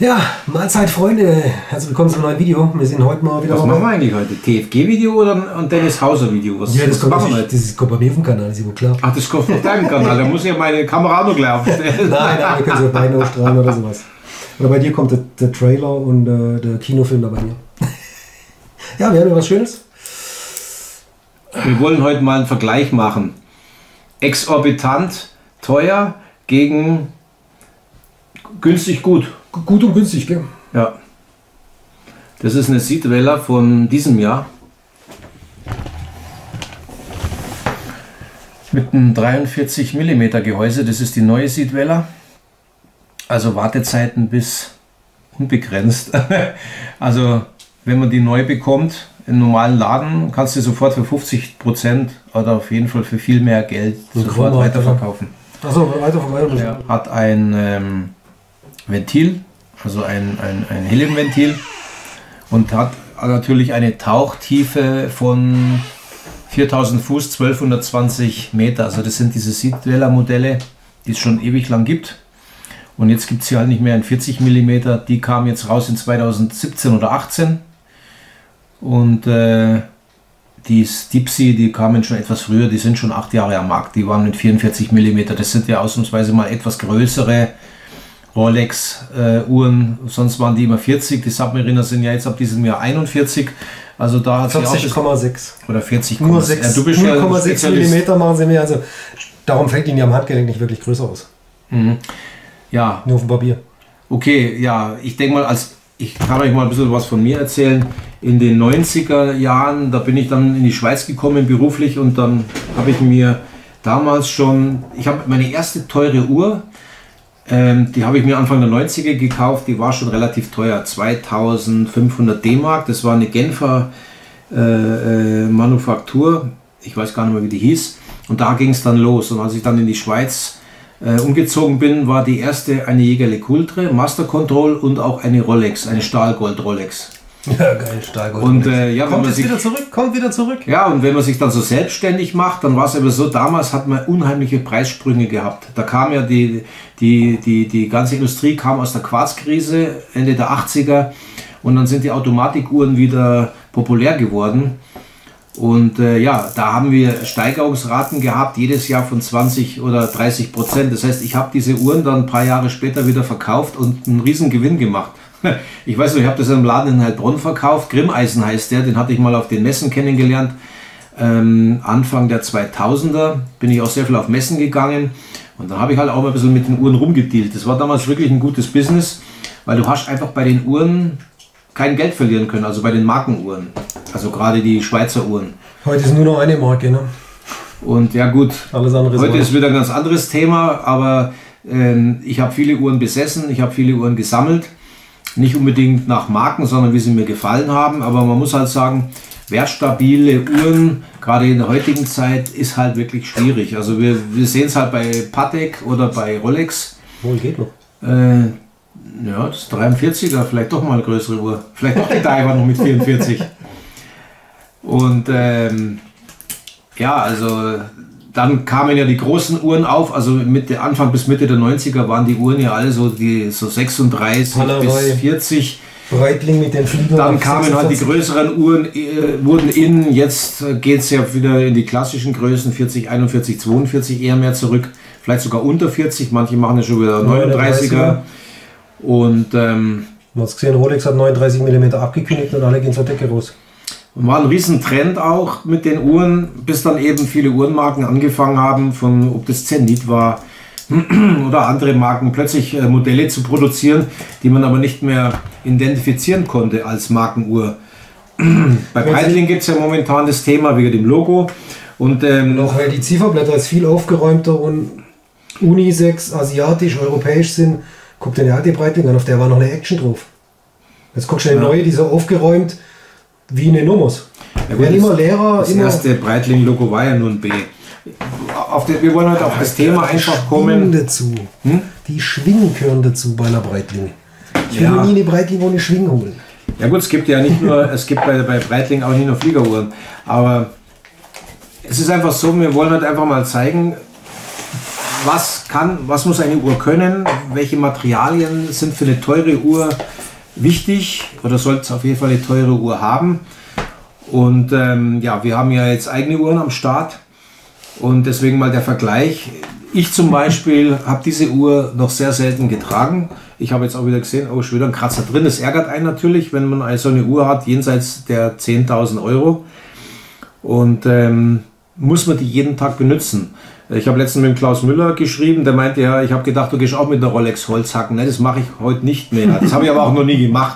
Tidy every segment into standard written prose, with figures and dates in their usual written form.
Ja, Mahlzeit Freunde, herzlich willkommen zu einem neuen Video. Wir sind heute mal wieder... Was machen wir eigentlich heute? TFG-Video oder ein Dennis Hauser-Video? Ja, das kommt bei mir auf dem Kanal, ist ja wohl klar. Ach, das kommt auf deinem Kanal, da muss ich ja meine Kamera auch noch gleich aufstellen. Nein, wir können so Beine aufstrahlen oder sowas. Oder bei dir kommt der Trailer und der Kinofilm da bei mir. Ja, wir haben ja was Schönes. Wir wollen heute mal einen Vergleich machen. Exorbitant teuer gegen günstig gut. Gut und günstig, gell? Ja. Das ist eine Seedweller von diesem Jahr. Mit einem 43 mm Gehäuse. Das ist die neue Seedweller. Also Wartezeiten bis unbegrenzt. Also wenn man die neu bekommt, im normalen Laden, kannst du sofort für 50% oder auf jeden Fall für viel mehr Geld sofort weiterverkaufen. Achso, weiterverkaufen. Ja, hat ein Ventil, also ein Heliumventil und hat natürlich eine Tauchtiefe von 4000 Fuß, 1220 Meter. Also das sind diese Seedweller Modelle, die es schon ewig lang gibt. Und jetzt gibt es sie halt nicht mehr in 40 mm. Die kam jetzt raus in 2017 oder 18. Und die Deep Sea, die kamen schon etwas früher, die sind schon 8 Jahre am Markt. Die waren mit 44 mm. Das sind ja ausnahmsweise mal etwas größere Rolex-Uhren. Sonst waren die immer 40. Die Submariner sind ja jetzt ab diesem Jahr 41. Also da hat 40,6 oder 40,6. Nur 6, ja, du bist 0,6 mm machen sie mir. Also darum fällt ihnen ja am Handgelenk nicht wirklich größer aus. Mhm. Ja. Nur auf dem Papier. Okay, ja, ich denke mal, ich kann euch mal ein bisschen was von mir erzählen. In den 90er Jahren, da bin ich dann in die Schweiz gekommen beruflich und dann habe ich mir damals schon, ich habe meine erste teure Uhr, die habe ich mir Anfang der 90er gekauft, die war schon relativ teuer, 2500 D-Mark, das war eine Genfer Manufaktur, ich weiß gar nicht mehr wie die hieß, und da ging es dann los. Und als ich dann in die Schweiz umgezogen bin, war die erste eine Jägerle Coultre, Master Control und auch eine Rolex, eine Stahlgold Rolex. Ja, geil, Stahlgold. Und ja, kommt wieder zurück. Ja, und wenn man sich dann so selbstständig macht, dann war es aber so, damals hat man unheimliche Preissprünge gehabt. Da kam ja die ganze Industrie kam aus der Quarzkrise Ende der 80er und dann sind die Automatikuhren wieder populär geworden. Und ja, da haben wir Steigerungsraten gehabt, jedes Jahr von 20 oder 30%. Das heißt, ich habe diese Uhren dann ein paar Jahre später wieder verkauft und einen riesen Gewinn gemacht. Ich weiß nicht, ich habe das in einem Laden in Heilbronn verkauft. Grimmeisen heißt der, den hatte ich mal auf den Messen kennengelernt. Anfang der 2000er bin ich auch sehr viel auf Messen gegangen. Und dann habe ich halt auch mal ein bisschen mit den Uhren rumgedealt. Das war damals wirklich ein gutes Business, weil du hast einfach bei den Uhren kein Geld verlieren können, also bei den Markenuhren. Also gerade die Schweizer Uhren. Heute ist nur noch eine Marke, ne? Und ja gut, alles andere heute ist wieder ein ganz anderes Thema, aber ich habe viele Uhren besessen, ich habe viele Uhren gesammelt. Nicht unbedingt nach Marken, sondern wie sie mir gefallen haben. Aber man muss halt sagen, wertstabile Uhren, gerade in der heutigen Zeit, ist halt wirklich schwierig. Also wir sehen es halt bei Patek oder bei Rolex. Wohl geht noch. Ja, das 43er, vielleicht doch mal eine größere Uhr. Vielleicht doch die Diver noch mit 44. Und ja, also dann kamen ja die großen Uhren auf, also Anfang bis Mitte der 90er waren die Uhren ja alle so 36 Panerai, bis 40. Breitling mit den Fliegern. Dann kamen halt die größeren Uhren, wurden jetzt geht es ja wieder in die klassischen Größen, 40, 41, 42 eher mehr zurück, vielleicht sogar unter 40, manche machen ja schon wieder 39er. Und man hat gesehen, Rolex hat 39 mm abgekündigt und alle gehen zur Decke raus. War ein Riesentrend auch mit den Uhren, bis dann eben viele Uhrenmarken angefangen haben, ob das Zenit war oder andere Marken, plötzlich Modelle zu produzieren, die man aber nicht mehr identifizieren konnte als Markenuhr. Bei Breitling gibt es ja momentan das Thema wegen dem Logo. Und noch weil die Zifferblätter ist viel aufgeräumter und unisex, asiatisch, europäisch sind. Guck dir eine alte Breitling an, auf der war noch eine Action drauf. Jetzt guckst du eine neue, die so aufgeräumt wie eine Nummers. Ja, gut, immer leerer. Das erste Breitling-Logo war ja nur ein B. Wir wollen heute auf das Thema einfach kommen. Dazu. Die Schwingen gehören dazu bei einer Breitling. Ich will nie eine Breitling ohne Schwingen holen. Ja gut, es gibt ja nicht nur, es gibt bei Breitling auch nicht nur Fliegeruhren. Aber es ist einfach so, wir wollen halt einfach mal zeigen, was muss eine Uhr können, welche Materialien sind für eine teure Uhr wichtig oder sollte es auf jeden Fall eine teure Uhr haben. Und ja, wir haben ja jetzt eigene Uhren am Start und deswegen mal der Vergleich. Ich zum Beispiel habe diese Uhr noch sehr selten getragen. Ich habe jetzt auch wieder gesehen, oh, schon wieder ein Kratzer drin. Das ärgert einen natürlich, wenn man so eine Uhr hat, jenseits der 10.000 Euro. Und muss man die jeden Tag benutzen. Ich habe letztens mit dem Klaus Müller geschrieben, der meinte, ja, ich habe gedacht, du gehst auch mit einer Rolex Holz hacken. Ne, das mache ich heute nicht mehr. Das habe ich aber auch noch nie gemacht.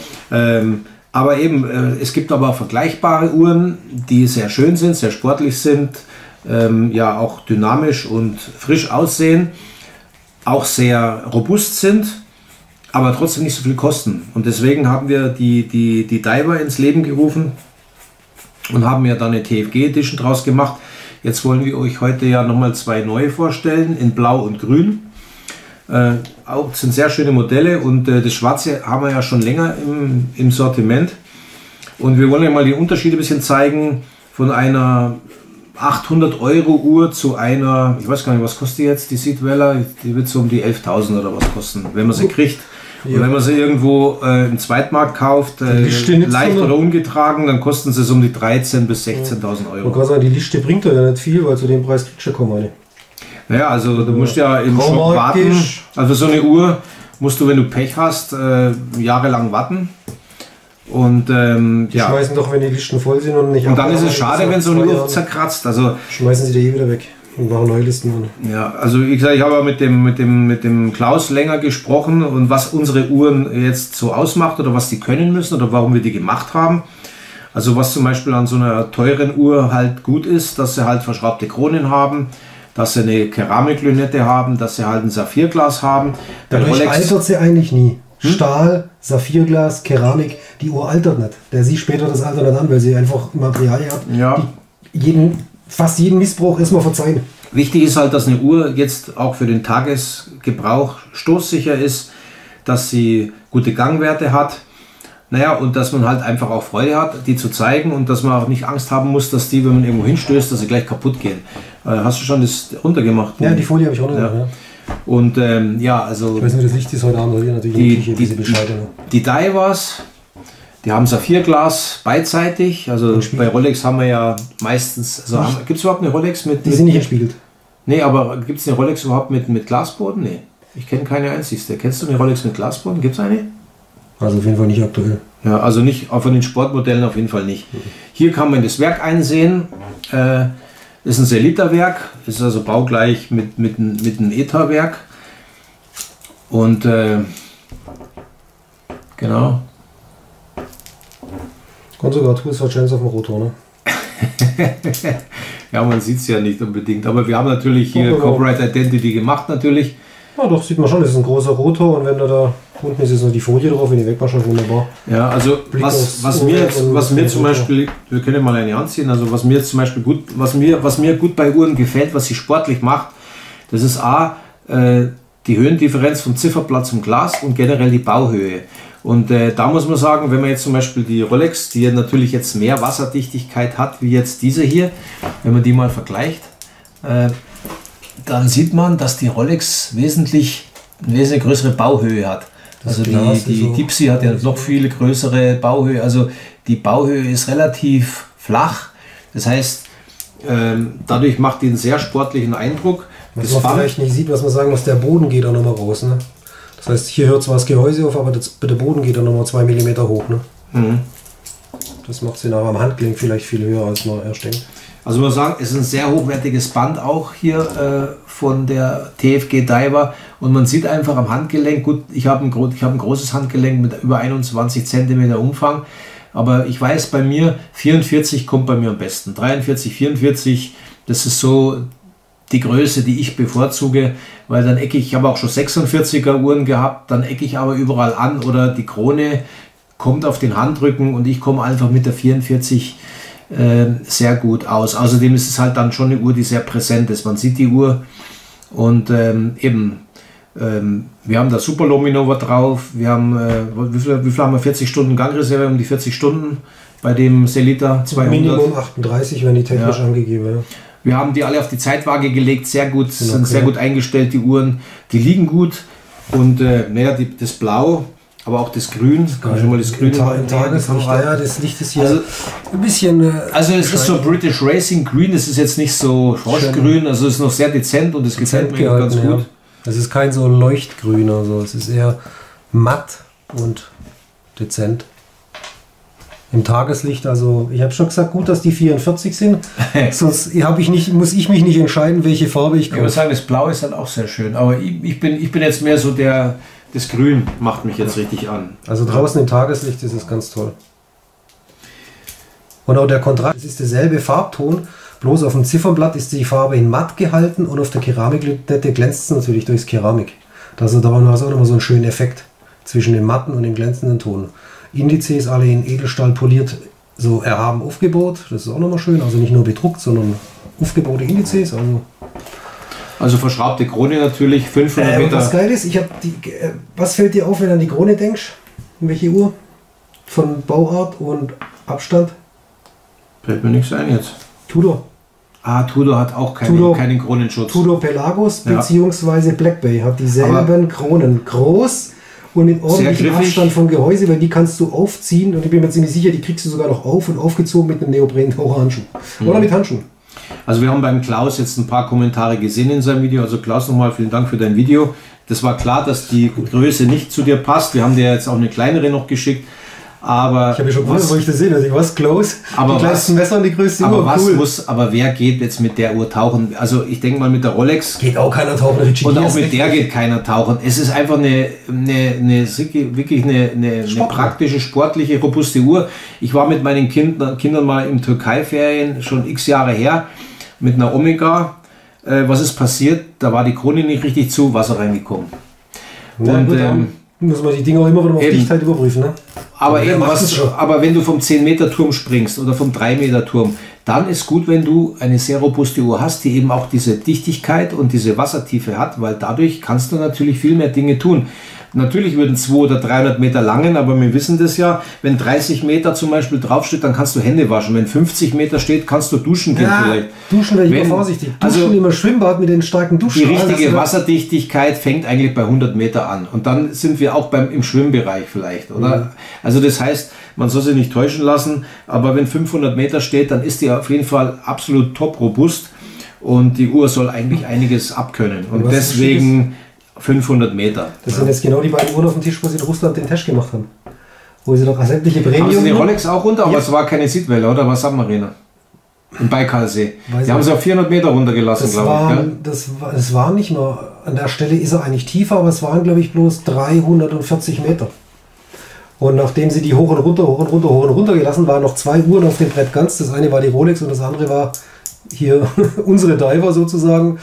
Aber eben, es gibt aber vergleichbare Uhren, die sehr schön sind, sehr sportlich sind, ja auch dynamisch und frisch aussehen, auch sehr robust sind, aber trotzdem nicht so viel kosten. Und deswegen haben wir die Diver ins Leben gerufen und haben ja dann eine TFG Edition draus gemacht. Jetzt wollen wir euch heute ja nochmal zwei neue vorstellen, in Blau und Grün. Auch sind sehr schöne Modelle und das Schwarze haben wir ja schon länger im Sortiment. Und wir wollen ja mal die Unterschiede ein bisschen zeigen von einer 800 Euro Uhr zu einer, ich weiß gar nicht, was kostet die jetzt, die Sidwell, die wird so um die 11.000 oder was kosten, wenn man sie kriegt. Und wenn man sie irgendwo im Zweitmarkt kauft, leicht oder ungetragen, dann kosten sie so um die 13.000 bis 16.000 Euro. Man kann sagen, die Liste bringt ja nicht viel, weil zu dem Preis kriegst du kaum eine. Naja, also du musst ja im Shop warten. Also so eine Uhr musst du, wenn du Pech hast, jahrelang warten. Und die schmeißen doch, wenn die Listen voll sind und nicht. Und dann ist es schade, wenn so eine Uhr zerkratzt. Also schmeißen sie die wieder weg und machen neue Listen an. Ja, also wie gesagt, ich habe mit dem Klaus länger gesprochen und was unsere Uhren jetzt so ausmacht oder was die können müssen oder warum wir die gemacht haben. Also was zum Beispiel an so einer teuren Uhr halt gut ist, dass sie halt verschraubte Kronen haben, dass sie eine Keramiklünette haben, dass sie halt ein Saphirglas haben. Dadurch altert sie eigentlich nie. Stahl, Saphirglas, Keramik, die Uhr altert nicht. Der sieht später das Alter nicht an, weil sie einfach Materialien hat, die fast jeden Missbrauch erstmal verzeihen. Wichtig ist halt, dass eine Uhr jetzt auch für den Tagesgebrauch stoßsicher ist, dass sie gute Gangwerte hat. Naja, und dass man halt einfach auch Freude hat, die zu zeigen und dass man auch nicht Angst haben muss, dass die, wenn man irgendwo hinstößt, dass sie gleich kaputt gehen. Hast du schon das runtergemacht? Ja, die Folie habe ich runtergemacht. Ja. Und ja, also ich weiß nicht, wie das Licht ist heute Abend, weil natürlich die Divers, die haben Saphirglas beidseitig. Also bei Rolex haben wir ja meistens. Also gibt es überhaupt eine Rolex mit. Die sind nicht entspiegelt. Nee, aber gibt es eine Rolex überhaupt mit Glasboden? Nee. Ich kenne keine einzigste. Kennst du eine Rolex mit Glasboden? Gibt es eine? Also auf jeden Fall nicht aktuell. Ja, also nicht, auch von den Sportmodellen auf jeden Fall nicht. Hier kann man das Werk einsehen. Das ist ein Selita-Werk, ist also baugleich mit einem ETA-Werk. Und genau. Kommt sogar Toolstar-Chance auf dem Rotor, ne? Ja, man sieht es ja nicht unbedingt. Aber wir haben natürlich hier Copyright Identity gemacht natürlich. Ja, doch, sieht man schon, das ist ein großer Rotor und wenn da unten ist jetzt noch die Folie drauf, wenn die wegwaschen, wunderbar. Ja, also was mir zum Beispiel, wir können mal eine anziehen, also was mir zum Beispiel gut, was mir gut bei Uhren gefällt, was sie sportlich macht, das ist A, die Höhendifferenz vom Zifferblatt zum Glas und generell die Bauhöhe. Und da muss man sagen, wenn man jetzt zum Beispiel die Rolex, die ja natürlich jetzt mehr Wasserdichtigkeit hat, wie jetzt diese hier, wenn man die mal vergleicht, dann sieht man, dass die Rolex eine wesentlich größere Bauhöhe hat. Also die Deep Sea hat ja noch viel größere Bauhöhe. Also die Bauhöhe ist relativ flach. Das heißt, dadurch macht die einen sehr sportlichen Eindruck. Was man vielleicht nicht sieht, was man sagen muss, der Boden geht da nochmal raus. Ne? Das heißt, hier hört zwar das Gehäuse auf, aber der Boden geht da nochmal 2 mm hoch. Ne? Mhm. Das macht sie nachher am Handgelenk vielleicht viel höher, als man erst denkt. Also man muss sagen, es ist ein sehr hochwertiges Band auch hier von der TFG Diver und man sieht einfach am Handgelenk, gut, ich habe ein großes Handgelenk mit über 21 cm Umfang, aber ich weiß bei mir, 44 kommt bei mir am besten. 43, 44, das ist so die Größe, die ich bevorzuge, weil dann ecke ich habe auch schon 46er Uhren gehabt, dann ecke ich aber überall an oder die Krone kommt auf den Handrücken und ich komme einfach mit der 44 sehr gut aus. Außerdem ist es halt dann schon eine Uhr, die sehr präsent ist. Man sieht die Uhr und wir haben da Super Luminova drauf. Wir haben, wie viel haben wir? 40 Stunden Gangreserve, um die 40 Stunden bei dem Selita 200. Minimum 38, wenn die technisch angegeben. Ja. Wir haben die alle auf die Zeitwaage gelegt, sehr gut, sind Okay. sehr gut eingestellt, die Uhren. Die liegen gut und das Blau, aber auch das Grün. Kann ich schon mal das Grün Im Tageslicht, ja, das Licht ist hier Also- ein bisschen... Also es ist so British Racing Green, es ist jetzt nicht so froschgrün, also es ist noch sehr dezent und es gefällt mir ganz gut. Ja. Es ist kein so Leuchtgrün, also es ist eher matt und dezent. Im Tageslicht, also ich habe schon gesagt, gut, dass die 44 sind, sonst muss ich mich nicht entscheiden, welche Farbe ich Ich würde kaufe. sagen, das Blau ist halt auch sehr schön, aber ich bin jetzt mehr so das Grün macht mich jetzt richtig an. Also draußen im Tageslicht ist es ganz toll. Und auch der Kontrast, es ist derselbe Farbton, bloß auf dem Ziffernblatt ist die Farbe in matt gehalten und auf der Keramiklitte glänzt es natürlich durchs Keramik. Also da war auch nochmal so ein schöner Effekt zwischen dem matten und dem glänzenden Ton. Indizes alle in Edelstahl poliert, so erhaben aufgebaut, das ist auch nochmal schön, also nicht nur bedruckt, sondern aufgebaute Indizes. Also verschraubte Krone natürlich, 500 Und was Meter. geil ist, was fällt dir auf, wenn du an die Krone denkst? Welche Uhr? Von Bauart und Abstand? Fällt mir nichts ein jetzt. Tudor. Tudor hat auch keinen Kronenschutz. Tudor Pelagos Ja. bzw. Black Bay hat dieselben Kronen. Groß und mit ordentlichem griffig. Abstand vom Gehäuse, weil die kannst du aufziehen und ich bin mir ziemlich sicher, die kriegst du sogar noch auf und aufgezogen mit einem Neopren-Taucherhandschuh. Oder mit Handschuhen. Also wir haben beim Klaus jetzt ein paar Kommentare gesehen in seinem Video. Also Klaus, nochmal vielen Dank für dein Video. Das war klar, dass die Größe nicht zu dir passt. Wir haben dir jetzt auch eine kleinere noch geschickt. Aber Ich habe ja schon gewusst, wo ich das sehe. Also ich was close. Aber die kleinsten Messer und die größte Uhr. aber wer geht jetzt mit der Uhr tauchen? Also ich denke mal mit der Rolex Geht auch keiner tauchen. und auch mit der geht keiner tauchen. Es ist einfach wirklich eine praktische, sportliche, robuste Uhr. Ich war mit meinen Kindern mal im Türkei-Ferien, schon x Jahre her, mit einer Omega. Was ist passiert? Da war die Krone nicht richtig zu, Wasser reingekommen. Ja, Und, gut, dann muss man die Dinger auch immer wieder auf eben. Dichtheit überprüfen. Ne? Aber, wer eben, macht das schon? aber wenn du vom 10-Meter-Turm springst oder vom 3-Meter-Turm, dann ist gut, wenn du eine sehr robuste Uhr hast, die eben auch diese Dichtigkeit und diese Wassertiefe hat, weil dadurch kannst du natürlich viel mehr Dinge tun. Natürlich würden 200 oder 300 Meter langen, aber wir wissen das ja, wenn 30 Meter zum Beispiel draufsteht, dann kannst du Hände waschen. Wenn 50 Meter steht, kannst du duschen gehen vielleicht. Duschen wäre ich Wenn- immer vorsichtig. also- Duschen immer Schwimmbad mit den starken Die Duschen. richtige Wasserdichtigkeit fängt eigentlich bei 100 Meter an. Und dann sind wir auch im Schwimmbereich vielleicht, oder? Also das heißt, man soll sich nicht täuschen lassen, aber wenn 500 Meter steht, dann ist die auf jeden Fall absolut top robust und die Uhr soll eigentlich einiges abkönnen. Und was deswegen 500 Meter. Das sind jetzt genau die beiden Uhren auf dem Tisch, wo sie in Russland den Test gemacht haben. Wo sie doch sämtliche Haben Sie Premium... die Rolex auch runter, aber Ja. es war keine Sidwelle, oder? Was Submariner? Im Baikalsee. Weiß Die haben ich sie auf 400 Meter runtergelassen, Das glaube ich. war, Gell? das war nicht nur, an der Stelle ist er eigentlich tiefer, aber es waren, glaube ich, bloß 340 Meter. Und nachdem sie die hoch und runter gelassen, waren noch 2 Uhren auf dem Brett ganz. Das eine war die Rolex und das andere war hier unsere Diver sozusagen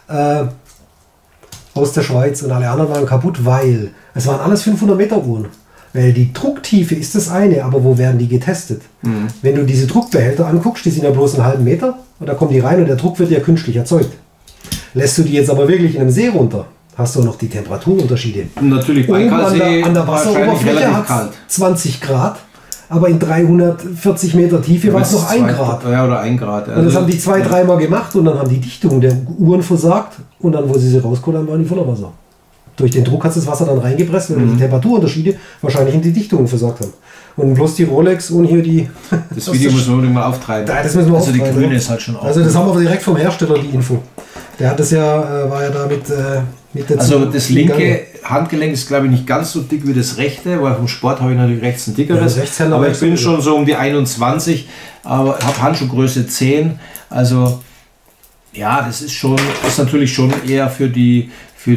aus der Schweiz. Und alle anderen waren kaputt, weil es waren alles 500 Meter Uhren. Weil die Drucktiefe ist das eine, aber wo werden die getestet? Wenn du diese Druckbehälter anguckst, die sind ja bloß einen halben Meter und da kommen die rein und der Druck wird ja künstlich erzeugt. Lässt du die jetzt aber wirklich in einem See runter, hast du noch die Temperaturunterschiede. Und natürlich Oben Baikalsee an der wahrscheinlich Wasseroberfläche relativ hat kalt. 20 Grad, aber in 340 Meter Tiefe war es noch 1 Grad. Ja, oder 1 Grad. Und das haben die 2-3 Mal gemacht und dann haben die Dichtungen der Uhren versagt und dann, wo sie rausgeholt haben, waren die voller Wasser. Durch den Druck hat das Wasser dann reingepresst, weil die Temperaturunterschiede wahrscheinlich in die Dichtungen versagt haben. Und bloß die Rolex und hier die... Das Video müssen wir unbedingt mal auftreiben. Ja, das müssen wir also die auftreiben, grüne ja. ist halt schon auch. Also das haben wir direkt vom Hersteller, die Info. Der hat das ja, war ja da mit der Also das linke Handgelenk ist, glaube ich, nicht ganz so dick wie das rechte, weil vom Sport habe ich natürlich rechts ein dickeres. Ja, Rechtshänder aber ich weiß bin ich. schon so um die 21, aber habe Handschuhgröße 10. Also ja, das ist natürlich schon eher für die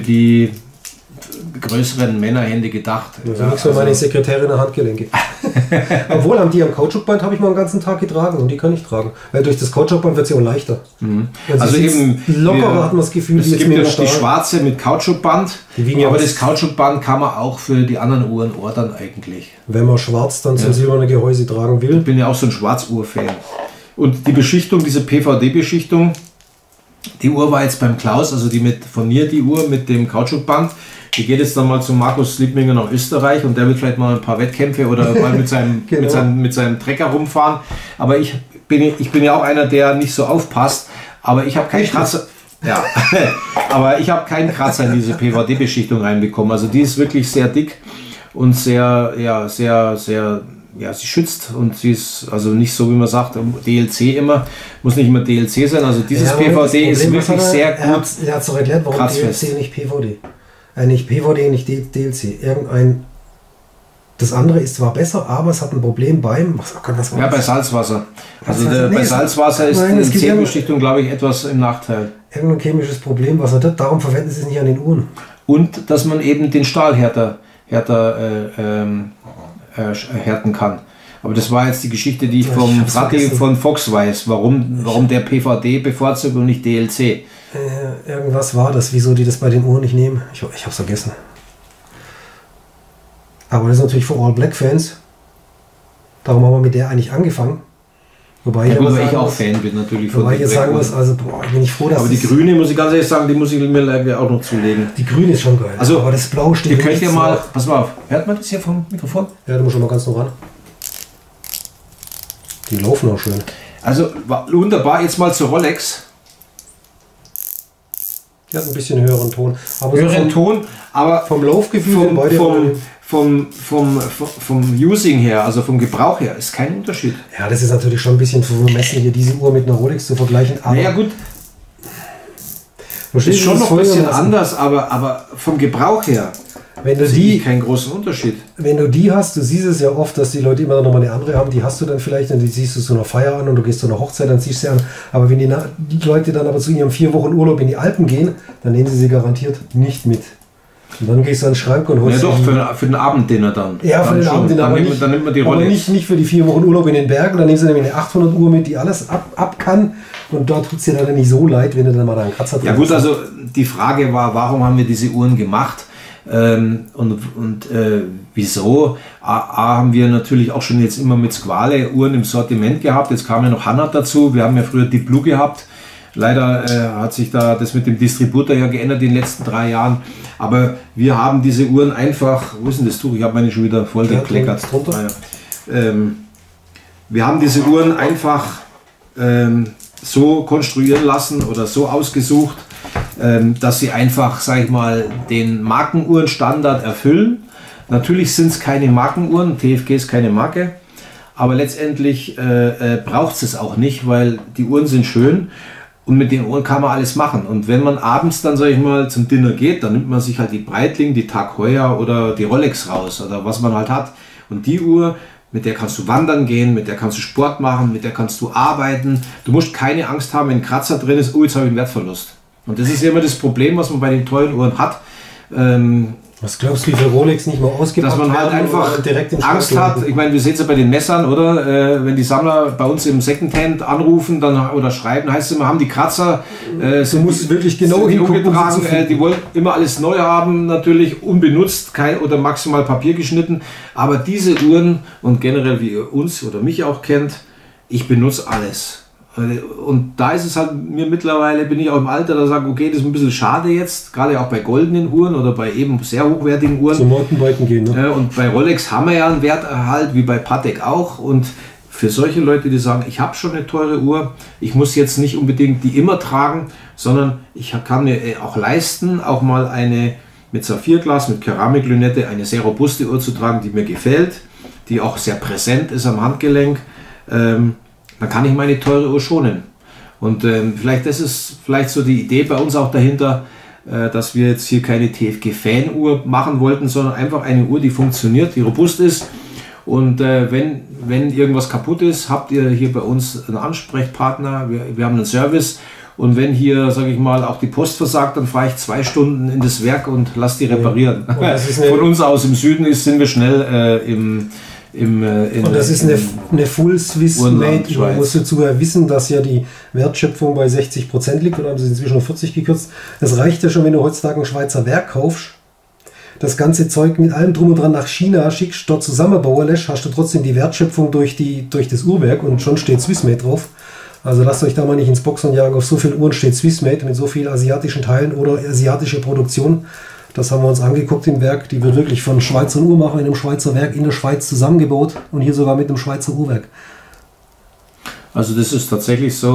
größeren Männerhände gedacht. Also nichts für meine Sekretärin der Handgelenke. Obwohl, die am Kautschukband habe ich mal einen ganzen Tag getragen und die kann ich tragen. Weil durch das Kautschukband wird sie auch leichter. Also sie sitzt eben lockerer hat man das Gefühl, es wie jetzt gibt mit ja dem die Stahl. schwarze mit Kautschukband, Die wiegen ja aber was. das Kautschukband kann man auch für die anderen Uhren ordern eigentlich. Wenn man schwarz dann zum silbernen Gehäuse tragen will. Ich bin ja auch so ein Schwarzuhr-Fan. Und die Beschichtung, diese PVD-Beschichtung, die Uhr war jetzt beim Klaus, also von mir die Uhr mit dem Kautschukband. Die geht jetzt dann mal zu Markus Liebminger nach Österreich und der wird vielleicht mal ein paar Wettkämpfe oder mal mit seinem, Genau. mit seinem Trecker rumfahren. Aber ich bin ja auch einer, der nicht so aufpasst. aber ich habe keinen Kratzer. Ja, aber ich habe keinen Kratzer in diese PVD-Beschichtung reinbekommen. Also die ist wirklich sehr dick und sehr, sie schützt und sie ist also nicht so, wie man sagt, DLC immer, muss nicht immer DLC sein. Also dieses PVD ist wirklich sehr gut. Er hat es doch erklärt, warum DLC nicht PVD. Nicht PVD, nicht DLC. Das andere ist zwar besser, aber es hat ein Problem bei Salzwasser. Also bei Salzwasser ist die C-Beschichtung, glaube ich, etwas im Nachteil. Irgendein chemisches Problem, was er hat, darum verwenden sie es nicht an den Uhren. Und dass man eben den Stahl härter härten kann. Aber das war jetzt die Geschichte, die ich vom Fratti von Fox weiß, warum der PVD bevorzugt und nicht DLC. Irgendwas war das, wieso die das bei den Uhren nicht nehmen. Ich habe es vergessen. Aber das ist natürlich für All-Black-Fans. Darum haben wir mit der eigentlich angefangen. Wobei ich auch Fan bin natürlich von der sagen muss, also bin ich froh, dass aber die grüne, muss ich ganz ehrlich sagen, die muss ich mir auch noch zulegen. Die grüne ist schon geil. Also, aber das Blau steht. Ihr könnt ja mal, pass mal auf, hört man das hier vom Mikrofon? Ja, da muss schon mal ganz noch ran. Die laufen auch schön. Also wunderbar, jetzt mal zur Rolex. Die hat ein bisschen höheren Ton. Aber vom Laufgefühl vom Using her, also vom Gebrauch her, ist kein Unterschied. Ja, das ist natürlich schon ein bisschen vermessen, hier diese Uhr mit einer Rolex zu vergleichen. Aber naja gut, das ist schon noch ein bisschen anders, aber vom Gebrauch her sehe ich keinen großen Unterschied. Wenn du die hast, du siehst es ja oft, dass die Leute immer noch mal eine andere haben, die hast du dann vielleicht und die siehst du zu einer Feier an und du gehst zu einer Hochzeit, dann siehst du sie an. Aber wenn die Leute dann aber zu ihrem 4 Wochen Urlaub in die Alpen gehen, dann nehmen sie garantiert nicht mit. Und dann gehst du an den Schrank und holst für den Abenddinner dann. Ja, für den Abenddinner, dann nimmt man die Rolex. Aber nicht für die 4 Wochen Urlaub in den Bergen, dann nimmst du nämlich eine 800 Uhr mit, die alles ab kann und dort tut es dir dann nicht so leid, wenn du dann mal da einen Kratzer drin hast. Ja gut, also die Frage war, warum haben wir diese Uhren gemacht? Wieso? Haben wir natürlich auch schon jetzt immer mit Squale Uhren im Sortiment gehabt. Jetzt kam ja noch Hanat dazu. Wir haben ja früher Deep Blue gehabt. Leider hat sich da das mit dem Distributor ja geändert in den letzten 3 Jahren. Aber wir haben diese Uhren einfach, wo ist denn das Tuch? Ich habe meine schon wieder voll gekleckert. Wir haben diese Uhren einfach so konstruieren lassen oder so ausgesucht, dass sie einfach, sag ich mal, den Markenuhrenstandard erfüllen. Natürlich sind es keine Markenuhren, TFG ist keine Marke, aber letztendlich braucht es auch nicht, weil die Uhren sind schön und mit den Uhren kann man alles machen. Und wenn man abends dann, sag ich mal, zum Dinner geht, dann nimmt man sich halt die Breitling, die Tag Heuer oder die Rolex raus oder was man halt hat. Und die Uhr, mit der kannst du wandern gehen, mit der kannst du Sport machen, mit der kannst du arbeiten. Du musst keine Angst haben, wenn ein Kratzer drin ist, oh, jetzt habe ich einen Wertverlust. Und das ist immer das Problem, was man bei den teuren Uhren hat. Was glaubst du, wie viel Rolex nicht mal ausgepackt dass man halt einfach direkt Angst hat. Ich meine, wir sehen es ja bei den Messern, oder? Wenn die Sammler bei uns im Secondhand anrufen oder schreiben, heißt es immer, haben die Kratzer. Du musst wirklich genau hingucken. Die wollen immer alles neu haben, natürlich unbenutzt, oder maximal Papier geschnitten. Aber diese Uhren und generell, wie ihr uns oder mich auch kennt, ich benutze alles. Und da ist es halt mir mittlerweile, bin ich auch im Alter, da sage ich, okay, das ist ein bisschen schade jetzt, gerade auch bei goldenen Uhren oder bei eben sehr hochwertigen Uhren. Zum Mountainbiken gehen, ne? Und bei Rolex haben wir ja einen Werterhalt, wie bei Patek auch. Und für solche Leute, die sagen, ich habe schon eine teure Uhr, ich muss jetzt nicht unbedingt die immer tragen, sondern ich kann mir auch leisten, auch mal eine mit Saphirglas, mit Keramiklünette, eine sehr robuste Uhr zu tragen, die mir gefällt, die auch sehr präsent ist am Handgelenk. Dann kann ich meine teure Uhr schonen. Und das ist vielleicht so die Idee bei uns auch dahinter, dass wir jetzt hier keine TFG-Fan-Uhr machen wollten, sondern einfach eine Uhr, die funktioniert, die robust ist. Und wenn irgendwas kaputt ist, habt ihr hier bei uns einen Ansprechpartner, wir haben einen Service. Und wenn hier, sage ich mal, auch die Post versagt, dann fahre ich 2 Stunden in das Werk und lasse die reparieren. Von uns aus im Süden sind wir schnell und das ist eine Full Swiss Made. Man muss dazu ja wissen, dass ja die Wertschöpfung bei 60% liegt, oder haben sie inzwischen auf 40 gekürzt. Das reicht ja schon, wenn du heutzutage ein Schweizer Werk kaufst. Das ganze Zeug mit allem drum und dran nach China schickst, dort zusammenbauen lässt, hast du trotzdem die Wertschöpfung durch das Uhrwerk und schon steht Swiss Made drauf. Also lasst euch da mal nicht ins Boxen jagen. Auf so vielen Uhren steht Swiss Made mit so vielen asiatischen Teilen oder asiatische Produktion. Das haben wir uns angeguckt im Werk. Die wird wirklich von Schweizer Uhrmacher in einem Schweizer Werk in der Schweiz zusammengebaut und hier sogar mit einem Schweizer Uhrwerk. Also das ist tatsächlich so.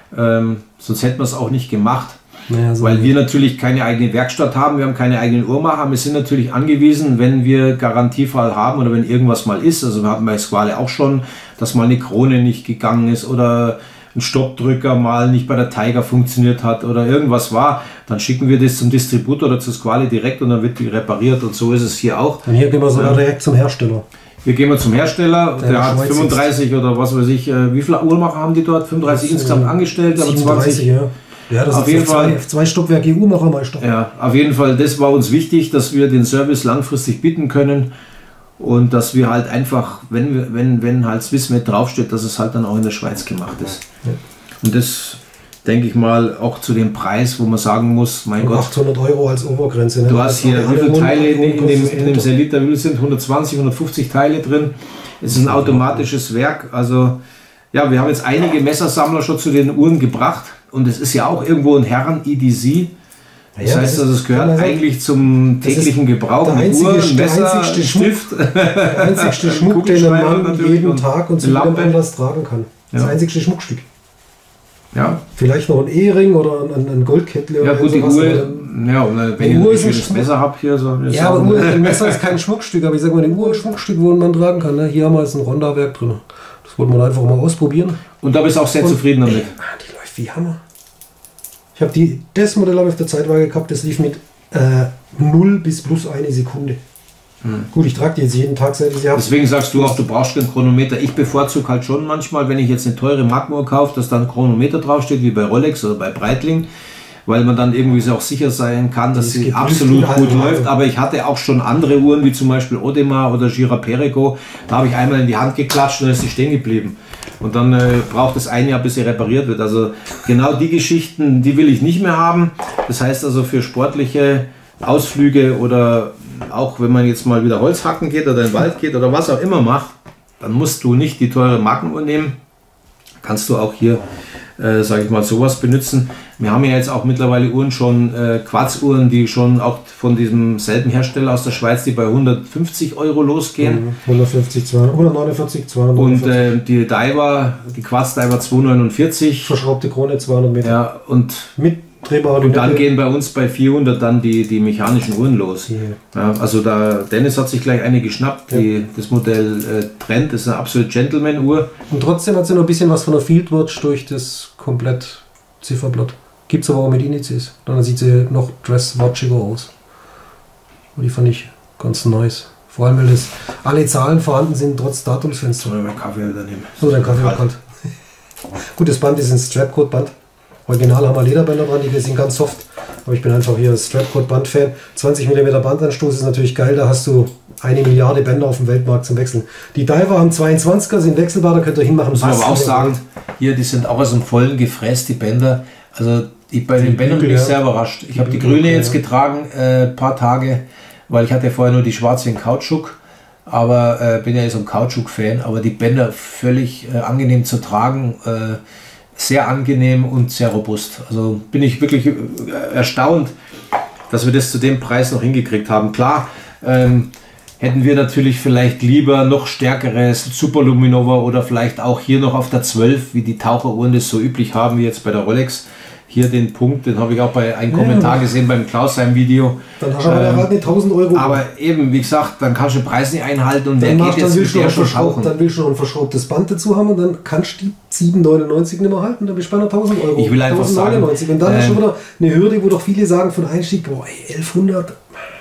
Sonst hätten wir es auch nicht gemacht. Naja, so weil wir natürlich keine eigene Werkstatt haben, wir haben keine eigenen Uhrmacher, wir sind natürlich angewiesen, wenn wir Garantiefall haben oder wenn irgendwas mal ist, also wir hatten bei Squale auch schon, dass mal eine Krone nicht gegangen ist oder ein Stoppdrücker mal nicht bei der Tiger funktioniert hat oder irgendwas war, dann schicken wir das zum Distributor oder zur Squale direkt und dann wird die repariert und so ist es hier auch. Und hier gehen wir sogar direkt zum Hersteller. Hier gehen wir zum Hersteller, der hat 35 oder was weiß ich, wie viele Uhrmacher haben die dort? 35 insgesamt angestellt, aber 20. Ja. Ja, das auf ist jeden Fall zwei Stockwerke Uhrmachermeister. Ja, auf jeden Fall, das war uns wichtig, dass wir den Service langfristig bieten können und dass wir halt einfach, wenn halt Swissmed draufsteht, dass es halt dann auch in der Schweiz gemacht ist. Ja. Und das denke ich mal auch zu dem Preis, wo man sagen muss, mein Gott. 800 € als Obergrenze. Ne? Du hast hier, wie viele Teile in dem Selita sind 120, 150 Teile drin. Es ist ein automatisches Werk, also ja, wir haben jetzt einige Messersammler schon zu den Uhren gebracht. Und es ist ja auch irgendwo ein Herren-EDC. Das heißt, also es gehört eigentlich zum täglichen Gebrauch. Ein Messer, Stift. Der einzigste Schmuck, den ein Mann jeden Tag und zu jedem Anlass tragen kann. Das einzigste Schmuckstück. Ja. Vielleicht noch ein Ehering oder ein Goldkettler. Ja, gut, die Uhr. Ja, und wenn ich ein schönes Messer habe hier. So ja, aber ein Messer ist kein Schmuckstück, aber ich sage mal, eine Uhr ist ein Schmuckstück, wo man tragen kann. Ne? Hier haben wir jetzt ein Ronda-Werk drin. Das wollten wir einfach mal ausprobieren. Und da bist du auch sehr zufrieden damit. Die läuft wie Hammer. Ich habe das Modell habe ich auf der Zeitwaage gehabt, das lief mit 0 bis plus 1 Sekunde. Gut, ich trage die jetzt jeden Tag, seit ich sie habe. Deswegen sagst du auch, du brauchst kein Chronometer. Ich bevorzuge halt schon manchmal, wenn ich jetzt eine teure Markenuhr kaufe, dass da ein Chronometer draufsteht, wie bei Rolex oder bei Breitling, weil man dann irgendwie so auch sicher sein kann, dass sie absolut gut läuft. Aber ich hatte auch schon andere Uhren, wie zum Beispiel Audemars oder Girard-Perregaux. Da habe ich einmal in die Hand geklatscht und dann ist sie stehen geblieben. Und dann braucht es ein Jahr, bis sie repariert wird. Also genau die Geschichten, die will ich nicht mehr haben. Das heißt also für sportliche Ausflüge oder auch wenn man jetzt mal wieder Holz hacken geht oder in den Wald geht oder was auch immer macht, dann musst du nicht die teure Markenuhr nehmen. Kannst du auch hier, sage ich mal, sowas benutzen. Wir haben ja jetzt auch mittlerweile Uhren schon, Quarzuhren, die schon auch von diesem selben Hersteller aus der Schweiz, die bei 150 € losgehen. 150, 200, 149, 249. Und die Diver, die Quarz-Diver 249. Verschraubte Krone, 200 Meter. Ja, und mit drehbaren und dann gehen bei uns bei 400 dann die mechanischen Uhren los. Yeah. Ja, also da Dennis hat sich gleich eine geschnappt, das Modell Trend, das ist eine absolute Gentleman-Uhr. Und trotzdem hat sie noch ein bisschen was von der Fieldwatch durch das komplett Zifferblatt. Gibt es aber auch mit Indizes. Dann sieht sie noch dresswatchiger aus. Und die fand ich ganz nice. Vor allem, weil das alle Zahlen vorhanden sind, trotz Datumsfenster. Sollen wir mal Kaffee wieder nehmen? So, dein Kaffee war kalt. Gut, das Band ist ein Strapcode-Band. Original haben wir Lederbänder dran, die sind ganz soft. Aber ich bin einfach hier Strapcode-Band-Fan. 20 mm Bandanstoß ist natürlich geil, da hast du 1 Milliarde Bänder auf dem Weltmarkt zum Wechseln. Die Diver haben 22er, sind wechselbar, da könnt ihr hinmachen. Muss man aber auch sagen, hier, die sind auch aus dem Vollen gefräst, die Bänder. Also bei den Bändern bin ich sehr überrascht. Ich habe die grüne jetzt getragen, paar Tage, weil ich hatte vorher nur die schwarze in Kautschuk. Aber bin ja so ein Kautschuk-Fan, aber die Bänder völlig angenehm zu tragen, sehr angenehm und sehr robust. Also bin ich wirklich erstaunt, dass wir das zu dem Preis noch hingekriegt haben. Klar, hätten wir natürlich vielleicht lieber noch stärkeres Superluminova oder vielleicht auch hier noch auf der 12, wie die Taucheruhren das so üblich haben, wie jetzt bei der Rolex. Hier den Punkt, den habe ich auch bei einem Kommentar gesehen beim Klaus seinem Video. Dann hast du aber halt nicht 1000 €. Aber eben, wie gesagt, dann kannst du den Preis nicht einhalten und wer geht jetzt mit der schon tauchen? Dann willst du noch ein verschraubtes Band dazu haben und dann kannst du die 7,99 nicht mehr halten, dann bist du bei einer 1000 €. Ich will einfach 1099. sagen, und dann ist schon wieder eine Hürde, wo doch viele sagen von Einstieg, boah, 1100.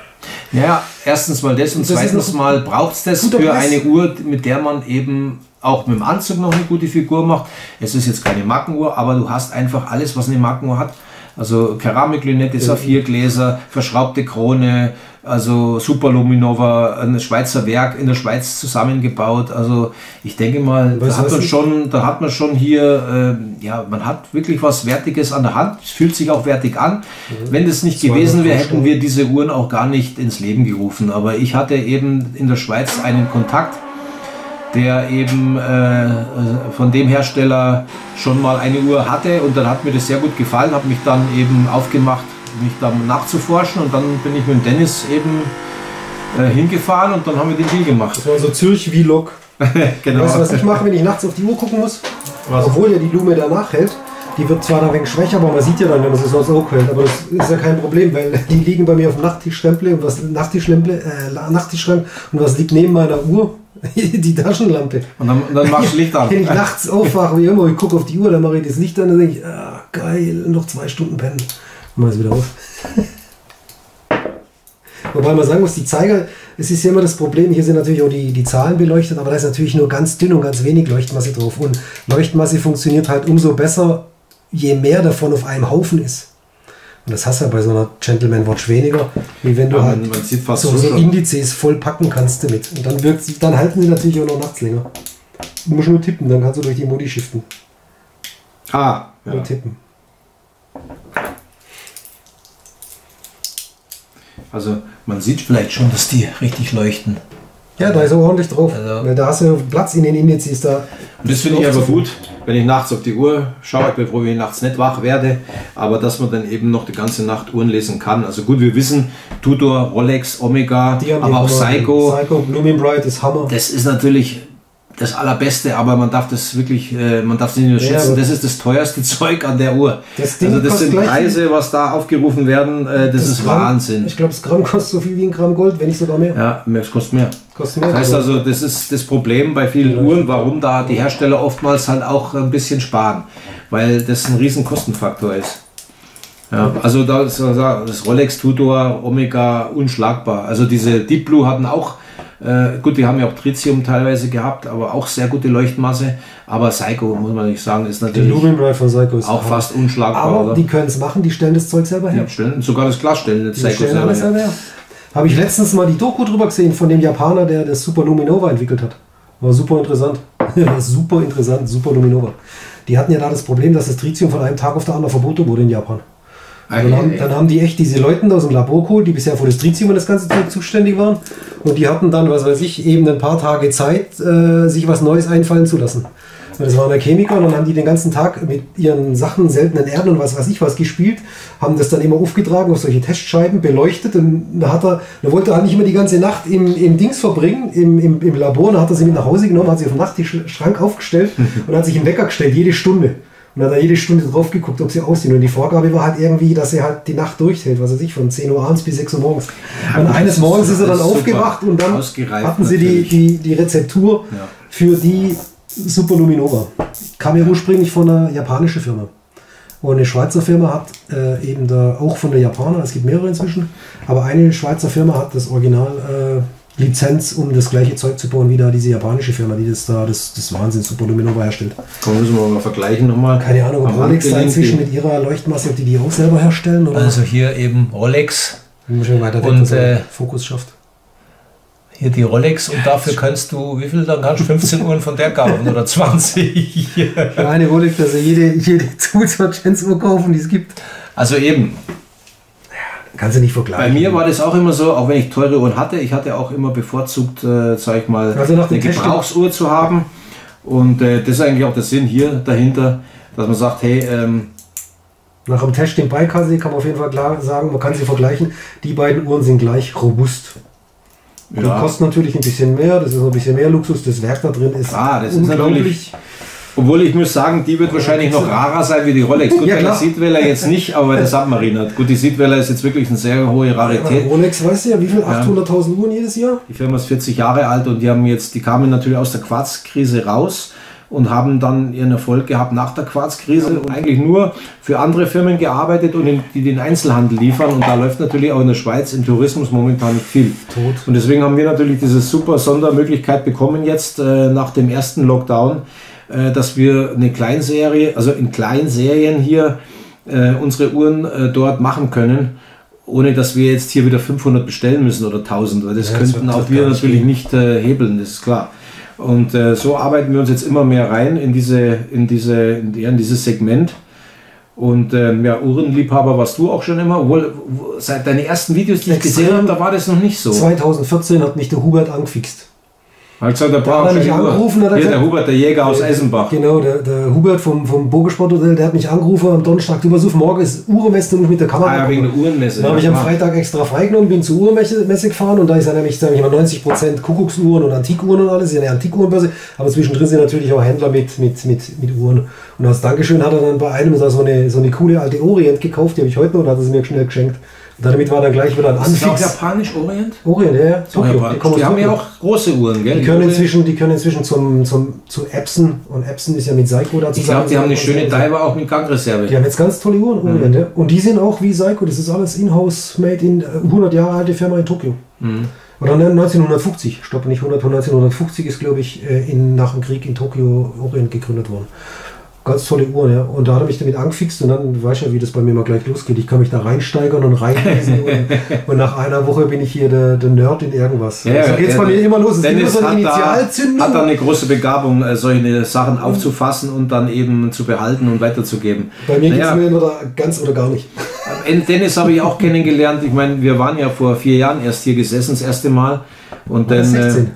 Ja, erstens mal das und zweitens mal braucht es das für eine Uhr, mit der man eben auch mit dem Anzug noch eine gute Figur macht. Es ist jetzt keine Markenuhr, aber du hast einfach alles, was eine Markenuhr hat. Also Keramiklünette, Saphirgläser, verschraubte Krone, also Superluminova, ein Schweizer Werk in der Schweiz zusammengebaut. Also ich denke mal, da hat man schon hier, ja, man hat wirklich was Wertiges an der Hand. Es fühlt sich auch wertig an. Wenn das nicht gewesen wäre, hätten wir diese Uhren auch gar nicht ins Leben gerufen. Aber ich hatte eben in der Schweiz einen Kontakt, der eben von dem Hersteller schon mal eine Uhr hatte und dann hat mir das sehr gut gefallen, habe mich dann eben aufgemacht, mich dann nachzuforschen und dann bin ich mit dem Dennis eben hingefahren und dann haben wir den Deal gemacht. Das war so Zürich-Vlog. Genau. Weißt du, was ich mache, wenn ich nachts auf die Uhr gucken muss? Obwohl ja die Lume danach hält, Die wird zwar dann ein wenig schwächer, aber man sieht ja dann, wenn man sie so aus Auge hält. Aber das ist ja kein Problem, weil die liegen bei mir auf dem Nachttischschrank und was liegt neben meiner Uhr? Die Taschenlampe. Und dann machst du Licht an. Wenn ich nachts aufwache, wie immer, ich gucke auf die Uhr, dann mache ich das Licht an und denke ich, geil, noch 2 Stunden pennen. Und mache es wieder aus. Wobei man sagen muss, die Zeiger, es ist ja immer das Problem, hier sind natürlich auch die Zahlen beleuchtet, aber da ist natürlich nur ganz dünn und ganz wenig Leuchtmasse drauf. Und Leuchtmasse funktioniert halt umso besser, je mehr davon auf einem Haufen ist. Und das hast du ja bei so einer Gentleman Watch weniger, wie wenn du halt man sieht fast so Indizes voll packen kannst damit. Und dann halten sie natürlich auch noch nachts länger. Du musst nur tippen, dann kannst du durch die Modi shiften. Ja. Nur tippen. Also man sieht vielleicht schon, dass die richtig leuchten. Ja, da ist auch ordentlich drauf. Also, weil da hast du Platz in den Indizes da. Und das finde ich aber gut, wenn ich nachts auf die Uhr schaue. Ich bin froh, wenn ich nachts nicht wach werde, aber dass man dann eben noch die ganze Nacht Uhren lesen kann. Also gut, wir wissen, Tudor, Rolex, Omega, aber auch Seiko. Seiko, Lumin Bright ist Hammer. Das ist natürlich das Allerbeste, aber man darf das wirklich, man darf es nicht unterschätzen. Das ist das teuerste Zeug an der Uhr. Das sind Preise, was da aufgerufen werden, das ist Gramm, Wahnsinn. Ich glaube, das Gramm kostet so viel wie ein Gramm Gold, wenn nicht sogar mehr. Ja, es kostet mehr. Das heißt also, das ist das Problem bei vielen Uhren, warum da die Hersteller oftmals halt auch ein bisschen sparen, weil das ein riesen Kostenfaktor ist. Ja, also das Rolex, Tudor, Omega, unschlagbar. Also diese Deep Blue hatten auch gut, die haben ja auch Tritium teilweise gehabt, aber auch sehr gute Leuchtmasse. Aber Seiko, muss man nicht sagen, ist natürlich von Seiko ist auch fast unschlagbar. Aber oder? Die können es machen, die stellen das Zeug selber her. Ja, sogar das Glas stellen das Seiko selber her. Habe ich letztens mal die Doku drüber gesehen von dem Japaner, der das Super Luminova entwickelt hat. War super interessant. Super Luminova. Die hatten ja da das Problem, dass das Tritium von einem Tag auf den anderen verboten wurde in Japan. Dann haben die echt diese Leute aus dem Labor geholt, die bisher für das Tritium und das ganze Zeug zuständig waren. Und die hatten dann, was weiß ich, eben ein paar Tage Zeit, sich was Neues einfallen zu lassen. Das waren ja Chemiker und dann haben die den ganzen Tag mit ihren Sachen, seltenen Erden und was weiß ich was gespielt, haben das dann immer aufgetragen auf solche Testscheiben, beleuchtet und da wollte er halt nicht immer die ganze Nacht im Dings verbringen, im Labor, dann hat er sie mit nach Hause genommen, hat sie auf den Nachttischschrank aufgestellt und hat sich einen Wecker gestellt, jede Stunde. Und hat da jede Stunde drauf geguckt, ob sie aussehen. Und die Vorgabe war halt irgendwie, dass er halt die Nacht durchhält, was weiß ich, von 10 Uhr abends bis 6 Uhr morgens. Ja, und eines Morgens ist er dann aufgewacht und dann hatten sie die Rezeptur für die Super Luminova. Kam ja ursprünglich von einer japanischen Firma. Und eine Schweizer Firma hat eben da auch von der Japaner, es gibt mehrere inzwischen, aber eine Schweizer Firma hat das Original Lizenz, um das gleiche Zeug zu bauen wie da diese japanische Firma, die das Wahnsinn Super Luminova herstellt. Komm, müssen wir mal vergleichen nochmal. Keine Ahnung, ob Rolex da inzwischen mit ihrer Leuchtmasse, ob die auch selber herstellen? Oder? Also hier eben Rolex und Fokus schafft. Hier die Rolex und dafür kannst du, wie viel dann kannst du 15 Uhren von der kaufen oder 20? Für eine Rolex, also jede Zusatzuhr kaufen, die es gibt. Also eben. Kannst du nicht vergleichen. Bei mir war das auch immer so, auch wenn ich teure Uhren hatte, ich hatte auch immer bevorzugt, sag ich mal, also eine Gebrauchsuhr zu haben. Und das ist eigentlich auch der Sinn hier dahinter, dass man sagt, hey, nach dem Test im Beikasse kann man auf jeden Fall klar sagen, man kann sie vergleichen, die beiden Uhren sind gleich robust. Die kosten natürlich ein bisschen mehr, das ist ein bisschen mehr Luxus, das Werk da drin ist das unglaublich. Obwohl ich muss sagen, die wird wahrscheinlich noch rarer sein wie die Rolex. Gut, bei der Seedweller jetzt nicht, aber der Submarine hat. Gut, die Seedweller ist jetzt wirklich eine sehr hohe Rarität. Ja, Rolex, weißt du ja, wie viel? 800.000 Uhren jedes Jahr? Die Firma ist 40 Jahre alt und die kamen natürlich aus der Quarzkrise raus und haben dann ihren Erfolg gehabt nach der Quarzkrise und eigentlich nur für andere Firmen gearbeitet und die den Einzelhandel liefern. Und da läuft natürlich auch in der Schweiz im Tourismus momentan nicht viel. Und deswegen haben wir natürlich diese super Sondermöglichkeit bekommen jetzt nach dem ersten Lockdown, dass wir eine Kleinserie, also in Kleinserien hier unsere Uhren dort machen können, ohne dass wir jetzt hier wieder 500 bestellen müssen oder 1000, weil das könnten auch wir natürlich nicht hebeln, das ist klar. Und so arbeiten wir uns jetzt immer mehr rein in dieses Segment. Und Uhrenliebhaber warst du auch schon immer, obwohl seit deinen ersten Videos, die ich gesehen habe, da war das noch nicht so. 2014 hat mich der Hubert angefixt. Also der Da hat er mich angerufen, hat er hier, gesagt, der Hubert, der Jäger aus Eisenbach. Genau, der Hubert vom Bogensporthotel, der hat mich angerufen am Donnerstag. Du versuchst, morgen ist Uhrenmesse und mit der Kamera. Ah, ja, wegen der Uhrenmesse. Dann habe ich am Freitag extra freigenommen, bin zur Uhrenmesse gefahren und da ist dann nämlich, sag ich mal, 90% Kuckucksuhren und Antikuhren und alles, ist ja eine Antikuhrenbörse, aber zwischendrin sind natürlich auch Händler mit Uhren. Und als Dankeschön hat er dann bei einem so eine coole alte Orient gekauft, die habe ich heute noch und hat er sie mir schnell geschenkt. Und damit war dann gleich wieder ein Anfix. Anfix. Ist das auch japanisch, Orient? Orient, ja. Tokio. Die haben ja auch große Uhren, gell? Die können inzwischen zu Epson, und Epson ist ja mit Seiko da zusammen. Ich glaube, die haben eine schöne Diver auch mit Gangreserve. Die haben jetzt ganz tolle Uhren, Orient, ja. Und die sind auch wie Seiko, das ist alles in-house made in 100 Jahre alte Firma in Tokio. Oder 1950, stopp, nicht 100, 1950 ist, glaube ich, nach dem Krieg in Tokio Orient gegründet worden. Ganz tolle Uhren, ja. Und da hat er mich damit angefixt und dann weiß ja, wie das bei mir mal gleich losgeht. Ich kann mich da reinsteigern und reinlesen und nach einer Woche bin ich hier der Nerd in irgendwas. Ja, so geht es bei mir immer los. Es ist immer so eine Initialzündung. Hat da eine große Begabung, solche Sachen aufzufassen und dann eben zu behalten und weiterzugeben. Bei mir geht es mir entweder ganz oder gar nicht. Dennis habe ich auch kennengelernt. Ich meine, wir waren ja vor 4 Jahren erst hier gesessen, das erste Mal. Und dann 16.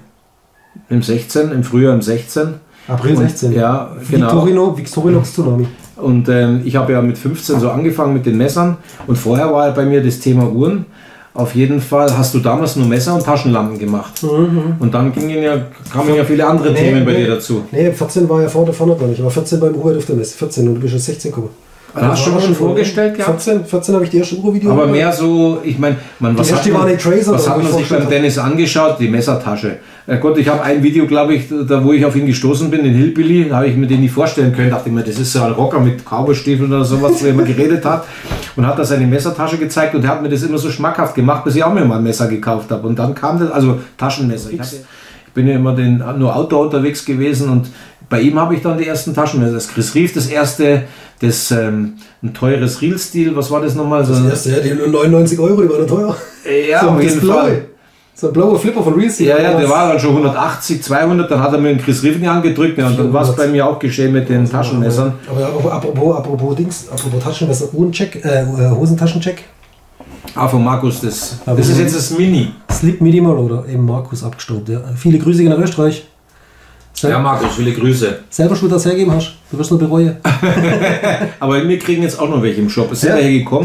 Im Frühjahr im 16. April 16. Ja, genau. Victorinox Tsunami. Und ich habe ja mit 15 so angefangen mit den Messern. Und vorher war bei mir das Thema Uhren. Auf jeden Fall hast du damals nur Messer und Taschenlampen gemacht. Und dann kamen ja viele andere Themen bei dir dazu. Nee, 14 war ja vorne dran. Ich war 14 beim Hubert auf der Messe. 14 und du bist jetzt 16 gekommen. Hast du schon vorgestellt gehabt? 14 habe ich die erste Uhr-Video. Aber mehr so, ich meine, was hat man sich beim Dennis angeschaut? Die Messertasche. Gott, ich habe ein Video, glaube ich, da wo ich auf ihn gestoßen bin, den Hillbilly, da habe ich mir den nicht vorstellen können. Dachte ich mir, das ist so ein Rocker mit Cowboystiefeln oder sowas, der immer geredet hat. Und hat da seine Messertasche gezeigt und er hat mir das immer so schmackhaft gemacht, bis ich auch mir mal ein Messer gekauft habe. Und dann kam das, also Taschenmesser. Ich bin ja immer nur Outdoor unterwegs gewesen und bei ihm habe ich dann die ersten Taschenmesser. Das Chris Reeve, das erste, ein teures Real-Stil, was war das nochmal? Das erste, ja, die 99 €, die waren teuer. Ja, so, auf jeden Fall. So ein blauer Flipper von Real-Stil. Ja, der war dann schon 180, 200, dann hat er mir einen Chris Reeve in die Hand gedrückt und dann war es bei mir auch geschehen mit den Taschenmessern. Aber apropos Taschenmesser, Hosentaschencheck. Von Markus, das ist jetzt das Mini. Slip Minimal oder eben Markus abgestaubt. Ja. Viele Grüße nach Österreich. Ja, Markus, viele Grüße. Selber schon das hergeben hast, du wirst nur bereuen. Aber wir kriegen jetzt auch noch welche im Shop. Es sind welche gekommen.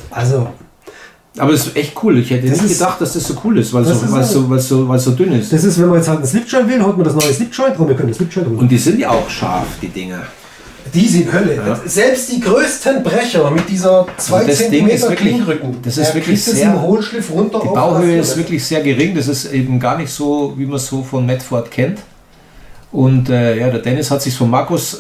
Aber es ist echt cool. Ich hätte nicht gedacht, dass das so cool ist, weil es so dünn ist. Das ist, wenn man jetzt halt einen Slipjoint will, holt man das neue Slipjoint und wir können das Slipjoint holen. Und die sind ja auch scharf, die Dinger. Die sind Hölle. Ja. Selbst die größten Brecher mit dieser 2 cm Klingrücken. Das ist wirklich sehr. Im Hohlschliff runter. Die Bauhöhe ist wirklich sehr gering. Das ist eben gar nicht so, wie man es so von Medford kennt. Und der Dennis hat sich von Markus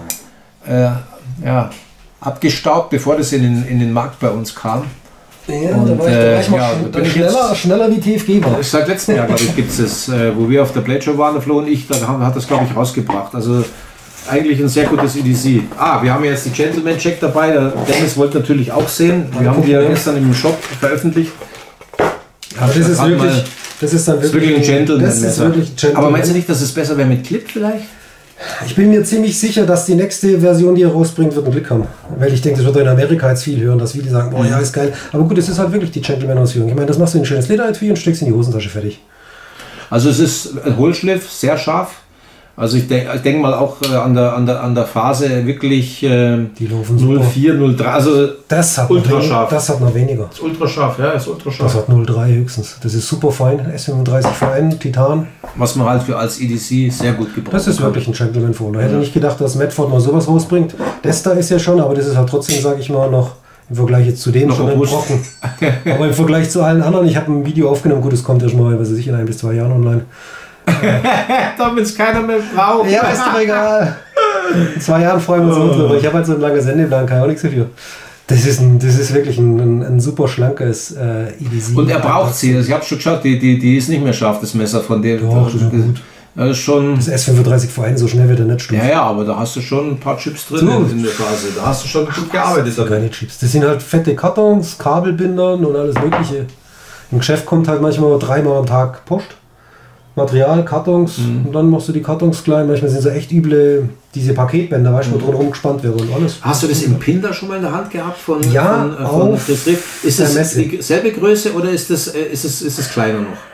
abgestaubt, bevor das in den Markt bei uns kam. Ja, und, da war ich schneller wie TFG war. Seit letztem Jahr, glaube ich, gibt es das, wo wir auf der Blade Show waren, der Flo und ich, da hat das, glaube ich, rausgebracht. Also eigentlich ein sehr gutes EDC. Wir haben jetzt die Gentleman Check dabei. Der Dennis wollte natürlich auch sehen. Wir haben die ja gestern im Shop veröffentlicht. Aber das ist wirklich. Das ist dann wirklich ein Gentleman. Das ist wirklich ein Gentleman. Aber meinst du nicht, dass es besser wäre mit Clip vielleicht? Ich bin mir ziemlich sicher, dass die nächste Version, die er rausbringt, wird einen Klick haben. Weil ich denke, das wird er in Amerika jetzt viel hören, dass viele sagen, boah, ja, ist geil. Aber gut, es ist halt wirklich die Gentleman-Ausführung. Ich meine, das machst du in ein schönes Lederetui und steckst in die Hosentasche, fertig. Also es ist ein Hohlschliff, sehr scharf. Also ich denke mal auch an der Phase wirklich die laufen 04, 03, also das hat ultrascharf. Das hat noch weniger. Das ist ultrascharf, ja, ist ultrascharf. Das hat 03 höchstens. Das ist super fein, S35 fein, Titan. Was man halt als EDC sehr gut gebraucht. Das ist wirklich ein Gentleman-Phone. Da hätte ich nicht gedacht, dass Medford mal sowas rausbringt. Das da ist ja schon, aber das ist halt trotzdem, sage ich mal, noch im Vergleich jetzt zu dem noch schon ein Brocken. Aber im Vergleich zu allen anderen, ich habe ein Video aufgenommen, gut, es kommt erst mal, was weiß ich, in 1 bis 2 Jahren online. Damit es keiner mehr braucht. Ja, ist doch egal. In 2 Jahren freuen wir uns drüber. Ich habe halt so einen langen Sendeplan, kann ich auch nichts dafür. Das ist wirklich ein super schlankes EDC. Und er braucht sie. Ich habe schon geschaut, die ist nicht mehr scharf, das Messer von dem. Doch, das ist gut. Das ist schon. Das S35 V1, so schnell wird er nicht stumpf. Ja, aber da hast du schon ein paar Chips drin in der Phase. Da hast du schon gut gearbeitet. Das sind keine Chips. Das sind halt fette Kartons, Kabelbindern und alles Mögliche. Im Geschäft kommt halt manchmal 3-mal am Tag Post. Material, Kartons und dann machst du die Kartons klein. Manchmal sind so echt üble, diese Paketbänder, weißt du, wo drumherum gespannt werden und alles. Hast du das im Pinder schon mal in der Hand gehabt von Chris Reeve? Ist das dieselbe Größe oder ist das kleiner noch?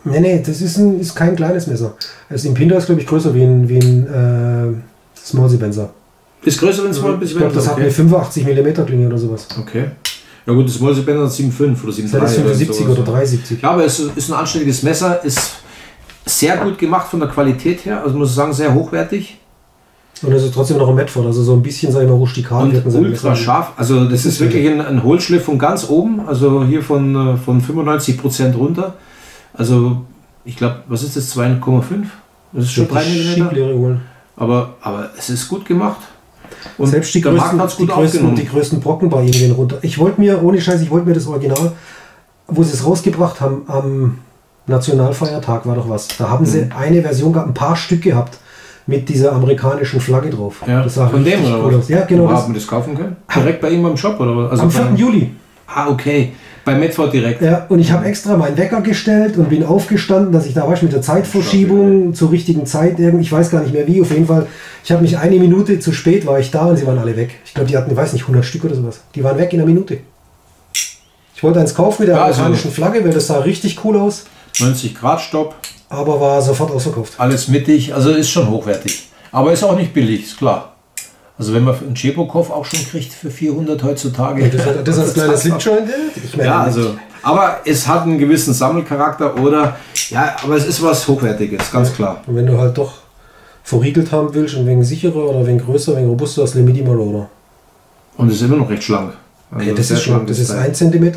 Nee, das ist kein kleines Messer. Also im Pinter ist, glaube ich, größer wie ein Small Sebenza. Ist größer als Small Ich glaube, das hat eine 85 mm Klinge oder sowas. Okay. Ja gut, das Small Sebenza hat 7,5 oder 7,3. Das ist 75 oder 3,70. Ja, aber es ist ein anständiges Messer, ist sehr gut gemacht von der Qualität her, also muss ich sagen, sehr hochwertig. Und es ist trotzdem noch ein Medford, also so ein bisschen, sag ich mal, rustikal. Und ultra scharf, also das ist wirklich ein Hohlschliff von ganz oben, also hier von 95% runter. Also ich glaube, was ist das, 2,5? Das ist schon 3 mm. Aber es ist gut gemacht. Und selbst die größten Brocken bei ihnen gehen runter. Ich wollte mir, ohne Scheiß, das Original, wo sie es rausgebracht haben, am Nationalfeiertag war doch was. Da haben sie eine Version gehabt, ein paar Stück gehabt, mit dieser amerikanischen Flagge drauf. Ja, das sah von dem oder cool was? Aus. Ja, genau. Wo haben wir das kaufen können? Direkt bei ihm im Shop oder was? Also am 4. Juli. Ah, okay. Bei Medford direkt. Ja, und ich habe extra meinen Wecker gestellt und bin aufgestanden, dass ich da war, mit der Zeitverschiebung zur richtigen Zeit. Ich weiß gar nicht mehr wie, auf jeden Fall. Ich habe mich 1 Minute zu spät, war ich da und sie waren alle weg. Ich glaube, die hatten, ich weiß nicht, 100 Stück oder sowas. Die waren weg in 1 Minute. Ich wollte eins kaufen mit der amerikanischen Flagge, weil das sah richtig cool aus. 90 Grad Stopp. Aber war sofort ausverkauft. Alles mittig, also ist schon hochwertig. Aber ist auch nicht billig, ist klar. Also wenn man einen Chebokov auch schon kriegt für 400 heutzutage. Ja, das als kleiner Slipjoint? Ich meine, ja, also, aber es hat einen gewissen Sammelcharakter oder, ja, aber es ist was Hochwertiges, ganz klar. Und wenn du halt doch verriegelt haben willst und wegen sicherer oder wegen größer, wegen robuster, das Limiti mal oder. Und es ist immer noch recht schlank. Also ja, das ist schlank, das ist 1 cm.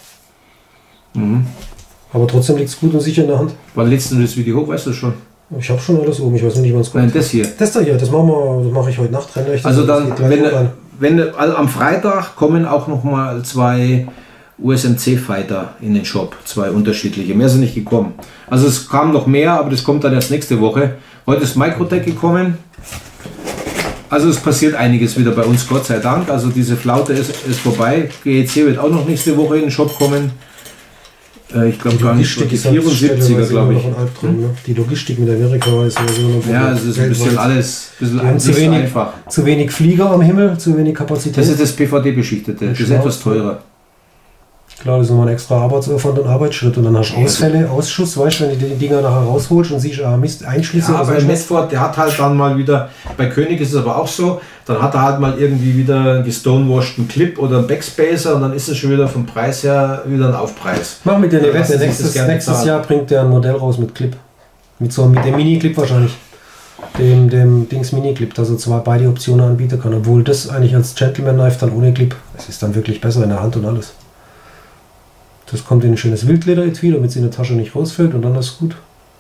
Mhm. Aber trotzdem liegt es gut und sicher in der Hand. Wann lädst du das Video hoch, weißt du schon? Ich habe schon alles oben, ich weiß nicht, wann es kommt. Nein, das hier. Das da hier, das mache ich heute Nacht. Also dann, also am Freitag kommen auch noch mal 2 USMC-Fighter in den Shop, 2 unterschiedliche. Mehr sind nicht gekommen. Also es kam noch mehr, aber das kommt dann erst nächste Woche. Heute ist Microtech gekommen. Also es passiert einiges wieder bei uns, Gott sei Dank. Also diese Flaute ist vorbei. GEC wird auch noch nächste Woche in den Shop kommen. Ich glaube gar nicht, die 74er, glaube ich. Die Logistik mit Amerika ist so. Ja, es ist ein bisschen alles einfach. Zu wenig Flieger am Himmel, zu wenig Kapazität. Das ist das PVD-beschichtete, das ist etwas teurer. Klar, das ist nochmal ein extra Arbeitsaufwand und Arbeitsschritt. Und dann hast du Ausfälle, Ausschuss, weißt du, wenn du die Dinger nachher rausholst und siehst, Mist, Einschlüsse. Ja, aber Medford, der hat halt dann mal wieder, bei König ist es aber auch so, dann hat er halt mal irgendwie wieder einen gestonewasheden Clip oder einen Backspacer und dann ist es schon wieder vom Preis her wieder ein Aufpreis. Mach mit der Wette, nächstes Jahr bringt der ein Modell raus mit Clip. Mit dem Mini-Clip wahrscheinlich. Dem Dings Mini-Clip, dass er beide Optionen anbieten kann. Obwohl das eigentlich als Gentleman-Knife dann ohne Clip, es ist dann wirklich besser in der Hand und alles. Das kommt in ein schönes Wildleder-Etui, damit es in der Tasche nicht rausfällt und dann ist es gut.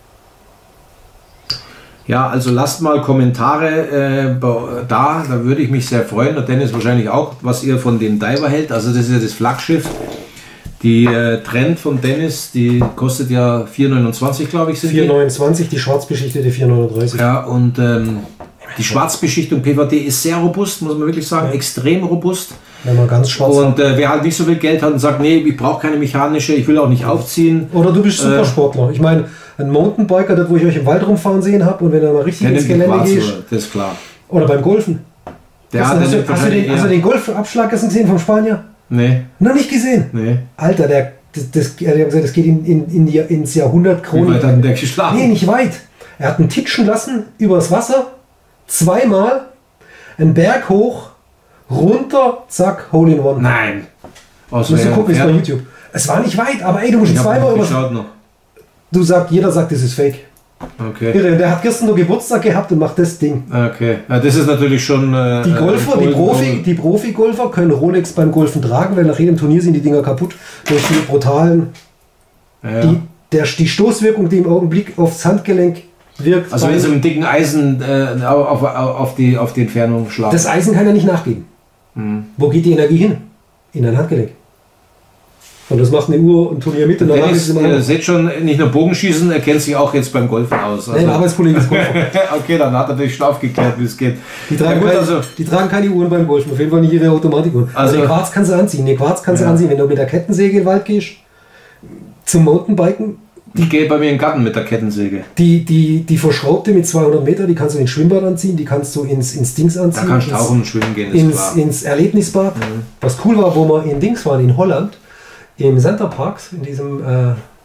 Ja, also lasst mal Kommentare da würde ich mich sehr freuen. Der Dennis wahrscheinlich auch, was ihr von dem Diver hält. Also das ist ja das Flaggschiff. Die Trend von Dennis, die kostet ja 4,29 glaube ich. 4,29, die schwarzbeschichtete 4,39. Ja, und die Schwarzbeschichtung PVD ist sehr robust, muss man wirklich sagen, extrem robust. Wenn man ganz schwarz und wer halt nicht so viel Geld hat und sagt, nee, ich brauche keine mechanische, ich will auch nicht aufziehen. Oder du bist Supersportler. Ich meine, ein Mountainbiker, das wo ich euch im Wald rumfahren sehen habe und wenn du mal richtig ins Gelände gehst. Das ist klar. Oder beim Golfen. Hast du den Golfabschlag gesehen vom Spanier? Nee. Noch nicht gesehen? Nee. Alter, das geht ins Jahrhundert Chronik. Wie weit hat denn der geschlagen? Nee, nicht weit. Er hat einen titschen lassen übers Wasser, 2-mal, einen Berg hoch, runter, zack, Hole in One. Nein. Musst du gucken, ist bei YouTube. Es war nicht weit, aber ey, du musst 2-mal übers... Jeder sagt, das ist fake. Okay. Der hat gestern nur Geburtstag gehabt und macht das Ding. Okay. Ja, das ist natürlich schon... die Golfer, die Profi-Golfer können Rolex beim Golfen tragen, weil nach jedem Turnier sind die Dinger kaputt. Durch die brutalen... Ja. Die Stoßwirkung, die im Augenblick aufs Handgelenk wirkt. Also wenn sie mit einem dicken Eisen auf die Entfernung schlagen. Das Eisen kann ja nicht nachgeben. Wo geht die Energie hin? In ein Handgelenk. Und das macht eine Uhr und Turnier mit. Ihr seht schon, nicht nur Bogenschießen, er kennt sich auch jetzt beim Golfen aus. Also. Nein, Arbeitskollege ist Golfer. Okay, dann hat er natürlich schon aufgeklärt, wie es geht. Die tragen keine Uhren beim Golfen, auf jeden Fall nicht ihre Automatikuhren. Also eine Quarz kannst du anziehen. Eine Quarz kannst du anziehen, wenn du mit der Kettensäge in den Wald gehst. Zum Mountainbiken. Ich gehe bei mir in den Garten mit der Kettensäge. Die verschraubte mit 200 Meter, die kannst du ins Schwimmbad anziehen, die kannst du ins Dings anziehen. Da kannst du tauchen und schwimmen gehen, ist klar. Ins Erlebnisbad. Was cool war, wo wir in Dings waren, in Holland, im Center Parks, in diesem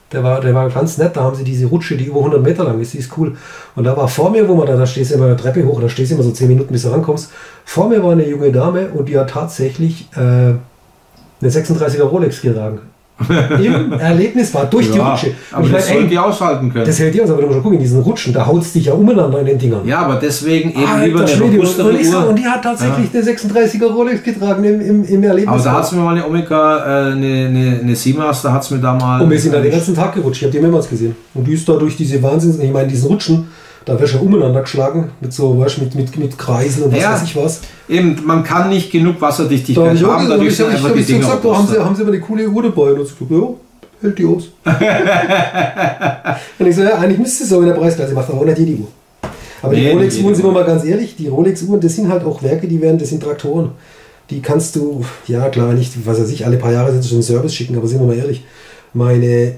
Der war ganz nett, da haben sie diese Rutsche, die über 100 Meter lang ist, die ist cool. Und da war vor mir, wo man da stehst du immer eine Treppe hoch, da stehst du immer so 10 Minuten, bis du rankommst. Vor mir war eine junge Dame und die hat tatsächlich eine 36er Rolex getragen. Im Erlebnisbad, durch die Rutsche. Aber das soll die aushalten können. Das hält die aus, aber du musst schon gucken, in diesen Rutschen, da haut es dich ja umeinander in den Dingern. Ja, aber deswegen eben lieber eine robustere Uhr. Und die hat tatsächlich eine 36er Rolex getragen im Erlebnisbad. Aber da hat es mir mal eine Omega, eine Seamaster, da hat es mir da mal... Und wir sind da den ganzen Tag gerutscht, ich habe die mehrmals gesehen. Und die ist da durch diese ich meine, diesen Rutschen, da wirst du ja umeinander geschlagen, mit so, weißt, mit Kreisen und was weiß ich was. Eben, man kann nicht genug Wasserdichtigkeit haben, dadurch sind einfach die Dinger gesagt, haben sie aber eine coole Uhr dabei. Und ich so, ja, hält die aus. Und ich so, ja, eigentlich müsste es so in der Preisklasse, macht aber auch nicht jede Uhr. Aber die Rolex-Uhren, sind wir mal ganz ehrlich, die Rolex-Uhren, das sind halt auch Werke, das sind Traktoren. Die kannst du, ja klar, nicht, was weiß ich, alle paar Jahre sind schon Service schicken, aber sind wir mal ehrlich, meine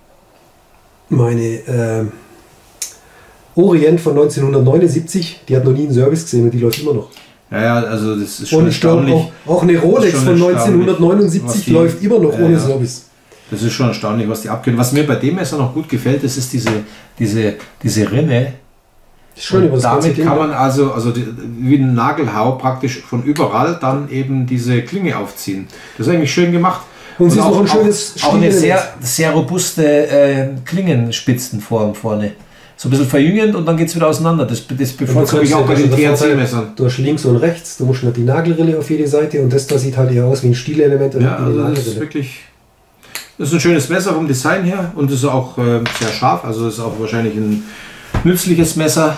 Orient von 1979, die hat noch nie einen Service gesehen und die läuft immer noch. Ja, also das ist schon und ich glaube auch eine Rolex von 1979 läuft immer noch ohne Service. Das ist schon erstaunlich, was die abgehen. Was mir bei dem Messer noch gut gefällt, das ist diese Rinne. Schön, und damit kann man also wie ein Nagelhau praktisch von überall dann eben diese Klinge aufziehen. Das ist eigentlich schön gemacht. Und sie ist noch ein schönes auch eine sehr robuste Klingenspitzenform vorne. So ein bisschen verjüngend und dann geht es wieder auseinander. Das bevorzuge ich auch bei den THC-Messern. Du hast links und rechts, du musst nicht die Nagelrille auf jede Seite und das da sieht halt eher aus wie ein Stilelement. Ja, also das ist wirklich... Das ist ein schönes Messer vom Design her und ist auch sehr scharf. Also ist auch wahrscheinlich ein nützliches Messer.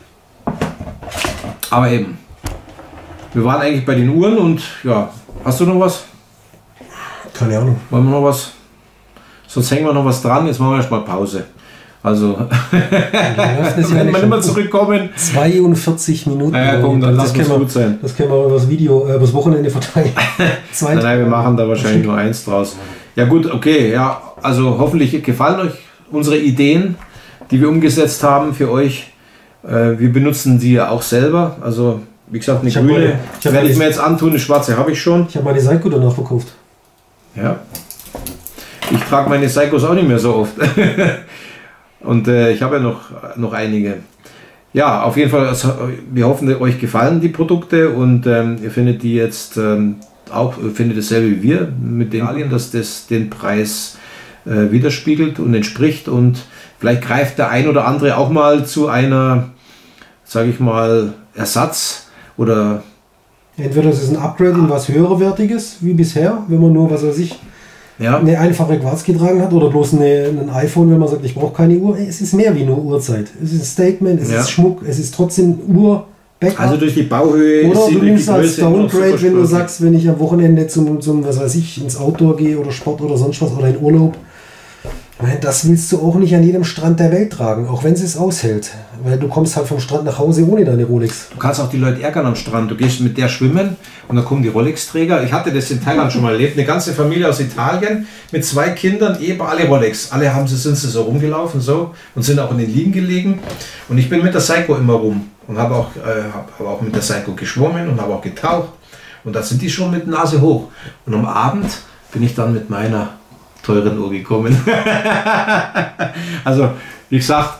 Aber eben, wir waren eigentlich bei den Uhren und ja, hast du noch was? Keine Ahnung. Wollen wir noch was? Sonst hängen wir noch was dran. Jetzt machen wir erstmal Pause. Also, wenn wir immer zurückkommen. 42 Minuten. Ja, komm, dann lass es gut sein. Das können wir über das Video, übers Wochenende verteilen. Nein, wir machen da wahrscheinlich nur eins draus. Ja gut, okay, ja, also hoffentlich gefallen euch unsere Ideen, die wir umgesetzt haben für euch. Wir benutzen die ja auch selber. Also, wie gesagt, eine grüne werde ich mir jetzt antun, eine schwarze habe ich schon. Ich habe meine Seiko danach verkauft. Ja. Ich trage meine Seikos auch nicht mehr so oft. Und ich habe ja noch einige. Ja, auf jeden Fall, also, wir hoffen, euch gefallen die Produkte und ihr findet die jetzt auch, findet dasselbe wie wir mit den Alien, dass das den Preis widerspiegelt und entspricht und vielleicht greift der ein oder andere auch mal zu einer, sage ich mal, Ersatz oder... Entweder es ist ein Upgrade in was höherwertiges wie bisher, wenn man nur, was weiß ich, eine einfache Quarz getragen hat oder bloß ein iPhone, wenn man sagt, ich brauche keine Uhr. Es ist mehr wie nur Uhrzeit. Es ist ein Statement, es ist Schmuck, es ist trotzdem Uhr. Backup. Also durch die Bauhöhe oder du nimmst als Downgrade, wenn du sagst, wenn ich am Wochenende zum was weiß ich, ins Outdoor gehe oder Sport oder sonst was oder in Urlaub. Das willst du auch nicht an jedem Strand der Welt tragen, auch wenn es aushält. Weil du kommst halt vom Strand nach Hause ohne deine Rolex. Du kannst auch die Leute ärgern am Strand. Du gehst mit der schwimmen und dann kommen die Rolex-Träger. Ich hatte das in Thailand schon mal erlebt. Eine ganze Familie aus Italien mit 2 Kindern, eben alle Rolex. Alle sind sie so rumgelaufen so und sind auch in den Liegen gelegen. Und ich bin mit der Seiko immer rum und habe auch mit der Seiko geschwommen und habe auch getaucht. Und da sind die schon mit Nase hoch. Und am Abend bin ich dann mit meiner teuren Uhr gekommen. Also, wie gesagt,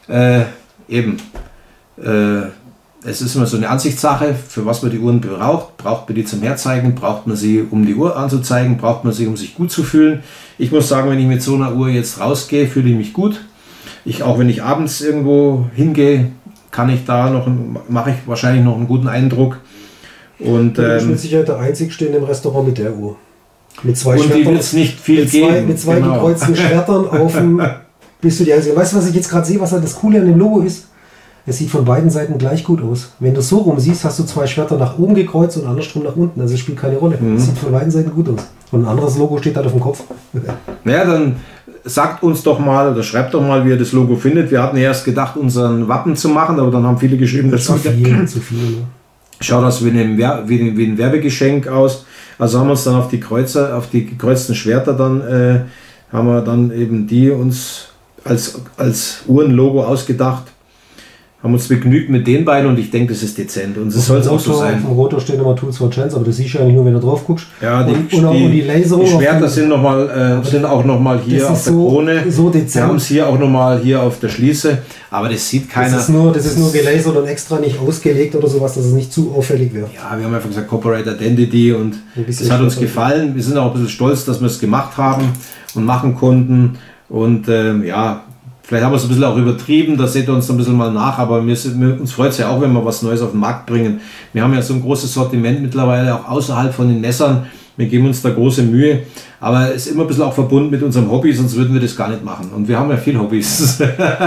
es ist immer so eine Ansichtssache, für was man die Uhren braucht. Braucht man die zum Herzeigen? Braucht man sie, um die Uhr anzuzeigen? Braucht man sie, um sich gut zu fühlen? Ich muss sagen, wenn ich mit so einer Uhr jetzt rausgehe, fühle ich mich gut. Auch wenn ich abends irgendwo hingehe, mache ich wahrscheinlich noch einen guten Eindruck. Und, du bist mit Sicherheit der Einzige in dem Restaurant mit der Uhr. Mit 2 und die wird es nicht viel geben. Mit 2 gekreuzten Schwertern auf dem... Bist du die Einzige. Weißt du, was ich jetzt gerade sehe, was halt das Coole an dem Logo ist? Es sieht von beiden Seiten gleich gut aus. Wenn du es so rum siehst, hast du 2 Schwerter nach oben gekreuzt und andersrum nach unten. Also es spielt keine Rolle. Es sieht von beiden Seiten gut aus. Und ein anderes Logo steht halt auf dem Kopf. Naja, dann sagt uns doch mal oder schreibt doch mal, wie ihr das Logo findet. Wir hatten ja erst gedacht, unseren Wappen zu machen, aber dann haben viele geschrieben, das ist zu viel. Ne? Schaut aus wie ein Werbegeschenk aus. Also haben wir uns dann auf die gekreuzten Schwerter dann, haben wir dann eben die uns als Uhrenlogo ausgedacht. haben uns begnügt mit den beiden und ich denke, das ist dezent und es soll es auch so sein. Auf dem Rotor steht nochmal Tools for Chance, aber das siehst du eigentlich nur, wenn du drauf guckst. Ja, die Laserung. Die Schwerter sind auch nochmal hier auf der Krone. So dezent. Wir haben es hier auch nochmal hier auf der Schließe, aber das sieht keiner. Das ist nur gelasert und extra nicht ausgelegt oder sowas, dass es nicht zu auffällig wird. Ja, wir haben einfach gesagt Corporate Identity und das hat uns gefallen. Wir sind auch ein bisschen stolz, dass wir es gemacht haben und machen konnten und vielleicht haben wir es ein bisschen auch übertrieben, da seht ihr uns ein bisschen mal nach, aber uns freut es ja auch, wenn wir was Neues auf den Markt bringen. Wir haben ja so ein großes Sortiment mittlerweile auch außerhalb von den Messern. Wir geben uns da große Mühe, aber es ist immer ein bisschen auch verbunden mit unserem Hobby, sonst würden wir das gar nicht machen. Und wir haben ja viele Hobbys.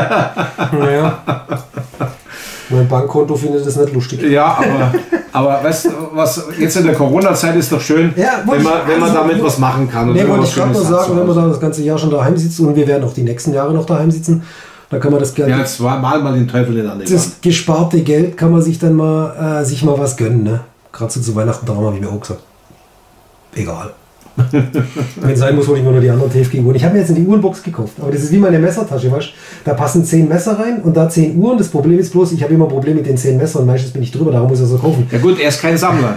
Naja. Mein Bankkonto findet das nicht lustig. Ja, aber weißt du, was jetzt in der Corona-Zeit ist doch schön, wenn man damit was machen kann. Nee, wollte ich gerade mal sagen, wenn wir da das ganze Jahr schon daheim sitzen und wir werden auch die nächsten Jahre noch daheim sitzen, dann kann man das Geld. Ja, jetzt mal den Teufel in an den Das gesparte Geld kann man sich dann mal was gönnen, ne? Gerade so zu Weihnachten, darum habe ich mir auch gesagt. Egal. Wenn es sein muss, hole ich mir nur die anderen TFG Uhren. Ich habe mir jetzt in die Uhrenbox gekauft, aber das ist wie meine Messertasche, weißt du? Da passen 10 Messer rein und da 10 Uhren. Das Problem ist bloß, ich habe immer Probleme mit den 10 Messern. Meistens bin ich drüber, darum muss ich so kaufen. Ja gut, er ist kein Sammler.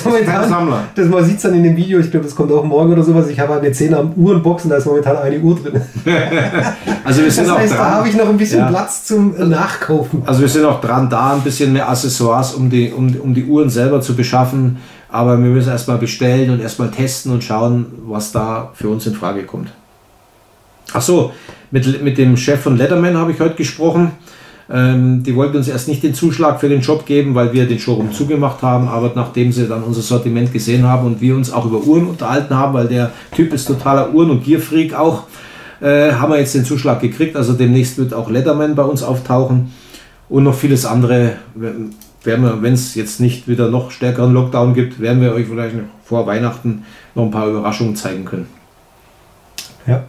Man sieht es dann in dem Video, ich glaube, das kommt auch morgen oder sowas. Ich habe halt eine 10er Uhrenbox und da ist momentan eine Uhr drin. Also wir sind das heißt, da habe ich noch ein bisschen Platz zum Nachkaufen. Also wir sind auch dran, da ein bisschen mehr Accessoires, um die Uhren selber zu beschaffen. Aber wir müssen erstmal bestellen und erstmal testen und schauen, was da für uns in Frage kommt. Achso, mit dem Chef von Leatherman habe ich heute gesprochen. Die wollten uns erst nicht den Zuschlag für den Job geben, weil wir den Showroom zugemacht haben. Aber nachdem sie dann unser Sortiment gesehen haben und wir uns auch über Uhren unterhalten haben, weil der Typ ist totaler Uhren- und Gear-Freak auch, haben wir jetzt den Zuschlag gekriegt. Also demnächst wird auch Leatherman bei uns auftauchen und noch vieles andere. Wenn es jetzt nicht wieder noch stärkeren Lockdown gibt, werden wir euch vielleicht vor Weihnachten noch ein paar Überraschungen zeigen können. Ja.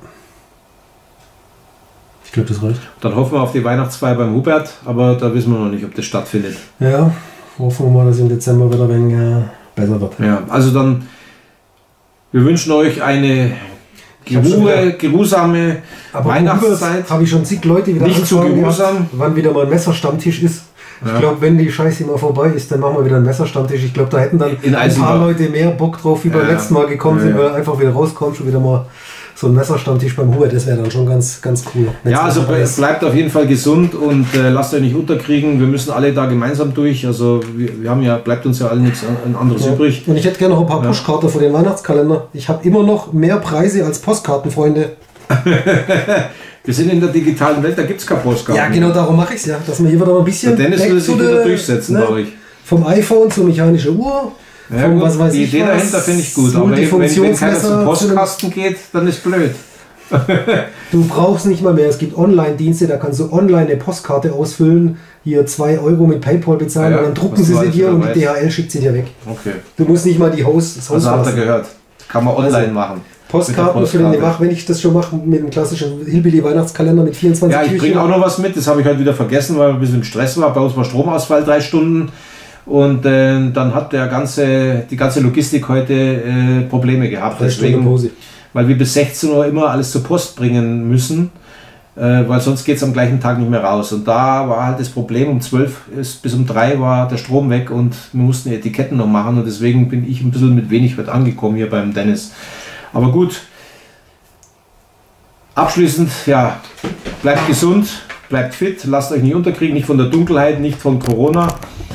Ich glaube, das reicht. Dann hoffen wir auf die Weihnachtsfeier beim Hubert, aber da wissen wir noch nicht, ob das stattfindet. Ja, hoffen wir mal, dass im Dezember wieder ein wenig besser wird. Ja, also dann, wir wünschen euch eine geruhsame Weihnachtszeit. Habe ich schon zig Leute wieder nicht zu geruhsam, wann wieder mal ein Messerstammtisch ist. Ja. Ich glaube, wenn die Scheiße mal vorbei ist, dann machen wir wieder einen Messerstammtisch. Ich glaube, da hätten dann ein paar Leute mehr Bock drauf, wie beim letzten Mal gekommen sind, weil einfach wieder rauskommt, schon wieder mal so ein Messerstammtisch beim Hubert. Das wäre dann schon ganz, ganz cool. Ja, also bleibt auf jeden Fall gesund und lasst euch nicht unterkriegen. Wir müssen alle da gemeinsam durch. Also wir haben bleibt uns ja allen nichts anderes übrig. Und ich hätte gerne noch ein paar Pushkarten für den Weihnachtskalender. Ich habe immer noch mehr Preise als Postkarten, Freunde. Wir sind in der digitalen Welt, da gibt es keine Postkarten. Ja, genau darum mache ich es ja. Dass wir hier wieder ein bisschen. Der Dennis will sich wieder durchsetzen bei euch. Vom iPhone zur mechanischen Uhr. Ja, gut, was weiß die Idee dahinter finde ich gut. Aber wenn keiner zum Postkasten geht, dann ist blöd. Du brauchst nicht mal mehr. Es gibt Online-Dienste, da kannst du online eine Postkarte ausfüllen. Hier 2 Euro mit PayPal bezahlen und dann drucken sie dir und die DHL schickt sie dir weg. Okay. Du musst nicht mal das Haus also habt ihr gehört. Kann man online machen. Postkarten für den wenn ich das schon mache mit dem klassischen Hillbilly-Weihnachtskalender mit 24 Ja, ich bringe auch noch was mit, das habe ich heute wieder vergessen, weil ein bisschen im Stress war. Bei uns war Stromausfall 3 Stunden und dann hat die ganze Logistik heute Probleme gehabt. Deswegen, weil wir bis 16 Uhr immer alles zur Post bringen müssen, weil sonst geht es am gleichen Tag nicht mehr raus. Und da war halt das Problem, um 12 bis um 3 war der Strom weg und wir mussten die Etiketten noch machen und deswegen bin ich ein bisschen mit wenig heute angekommen hier beim Dennis. Aber gut, abschließend, bleibt gesund, bleibt fit, lasst euch nicht unterkriegen, nicht von der Dunkelheit, nicht von Corona.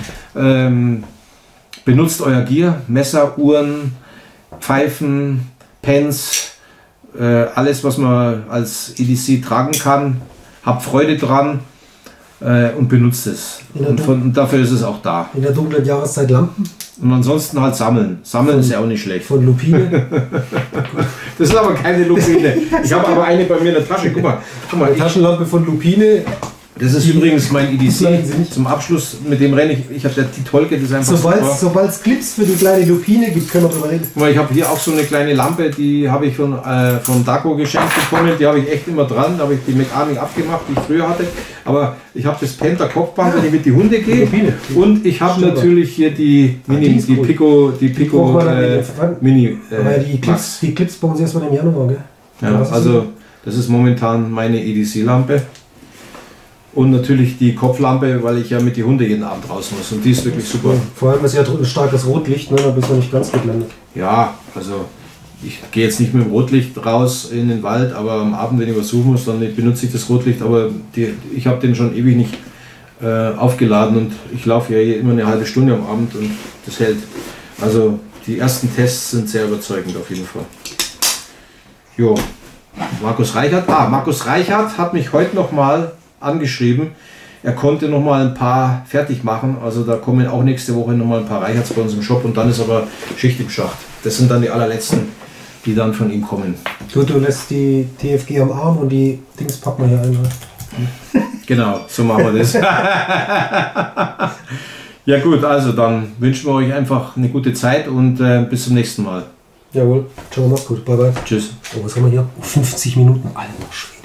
Benutzt euer Gear, Messer, Uhren, Pfeifen, Pens, alles was man als EDC tragen kann. Habt Freude dran und benutzt es. Und dafür ist es auch da. In der dunklen Jahreszeit Lampen. Und ansonsten halt sammeln. Sammeln ist ja auch nicht schlecht. Von Lupine. Das ist aber keine Lupine. Ich habe aber eine bei mir in der Tasche. Guck mal. Eine Taschenlampe von Lupine. Das ist übrigens mein EDC zum Abschluss, mit dem renne ich. Ich habe die Tolke, das ist einfach Sobald es Clips für die kleine Lupine gibt, können wir drüber reden. Ich habe hier auch so eine kleine Lampe, die habe ich von Daco geschenkt bekommen. Die habe ich echt immer dran. Da habe ich die Mechanik abgemacht, die ich früher hatte. Aber ich habe das Penta Kopfband, wenn ich mit die Hunde gehe. Und ich habe natürlich hier die Pico Mini. Die Clips bauen sie erst mal im Januar, gell? Ja, also das ist momentan meine EDC-Lampe. Und natürlich die Kopflampe, weil ich ja mit den Hunden jeden Abend raus muss. Und die ist wirklich super. Ja, vor allem ist ja ein starkes Rotlicht, ne? Da bist du nicht ganz geblendet. Ja, also ich gehe jetzt nicht mit dem Rotlicht raus in den Wald, aber am Abend, wenn ich was suchen muss, dann benutze ich das Rotlicht. Aber ich habe den schon ewig nicht aufgeladen und ich laufe ja immer eine halbe Stunde am Abend und das hält. Also die ersten Tests sind sehr überzeugend auf jeden Fall. Jo, Markus Reichert. Markus Reichert hat mich heute nochmal angeschrieben. Er konnte noch mal ein paar fertig machen. Also da kommen auch nächste Woche noch mal ein paar Reicherts bei uns im Shop und dann ist aber Schicht im Schacht. Das sind dann die allerletzten, die dann von ihm kommen. Du lässt die TFG am Arm und die Dings packen wir hier einmal. Genau, so machen wir das. Ja gut, also dann wünschen wir euch einfach eine gute Zeit und bis zum nächsten Mal. Jawohl, ciao, mach's gut, bye bye. Tschüss. Oh, was haben wir hier? 50 Minuten, alter Schwede.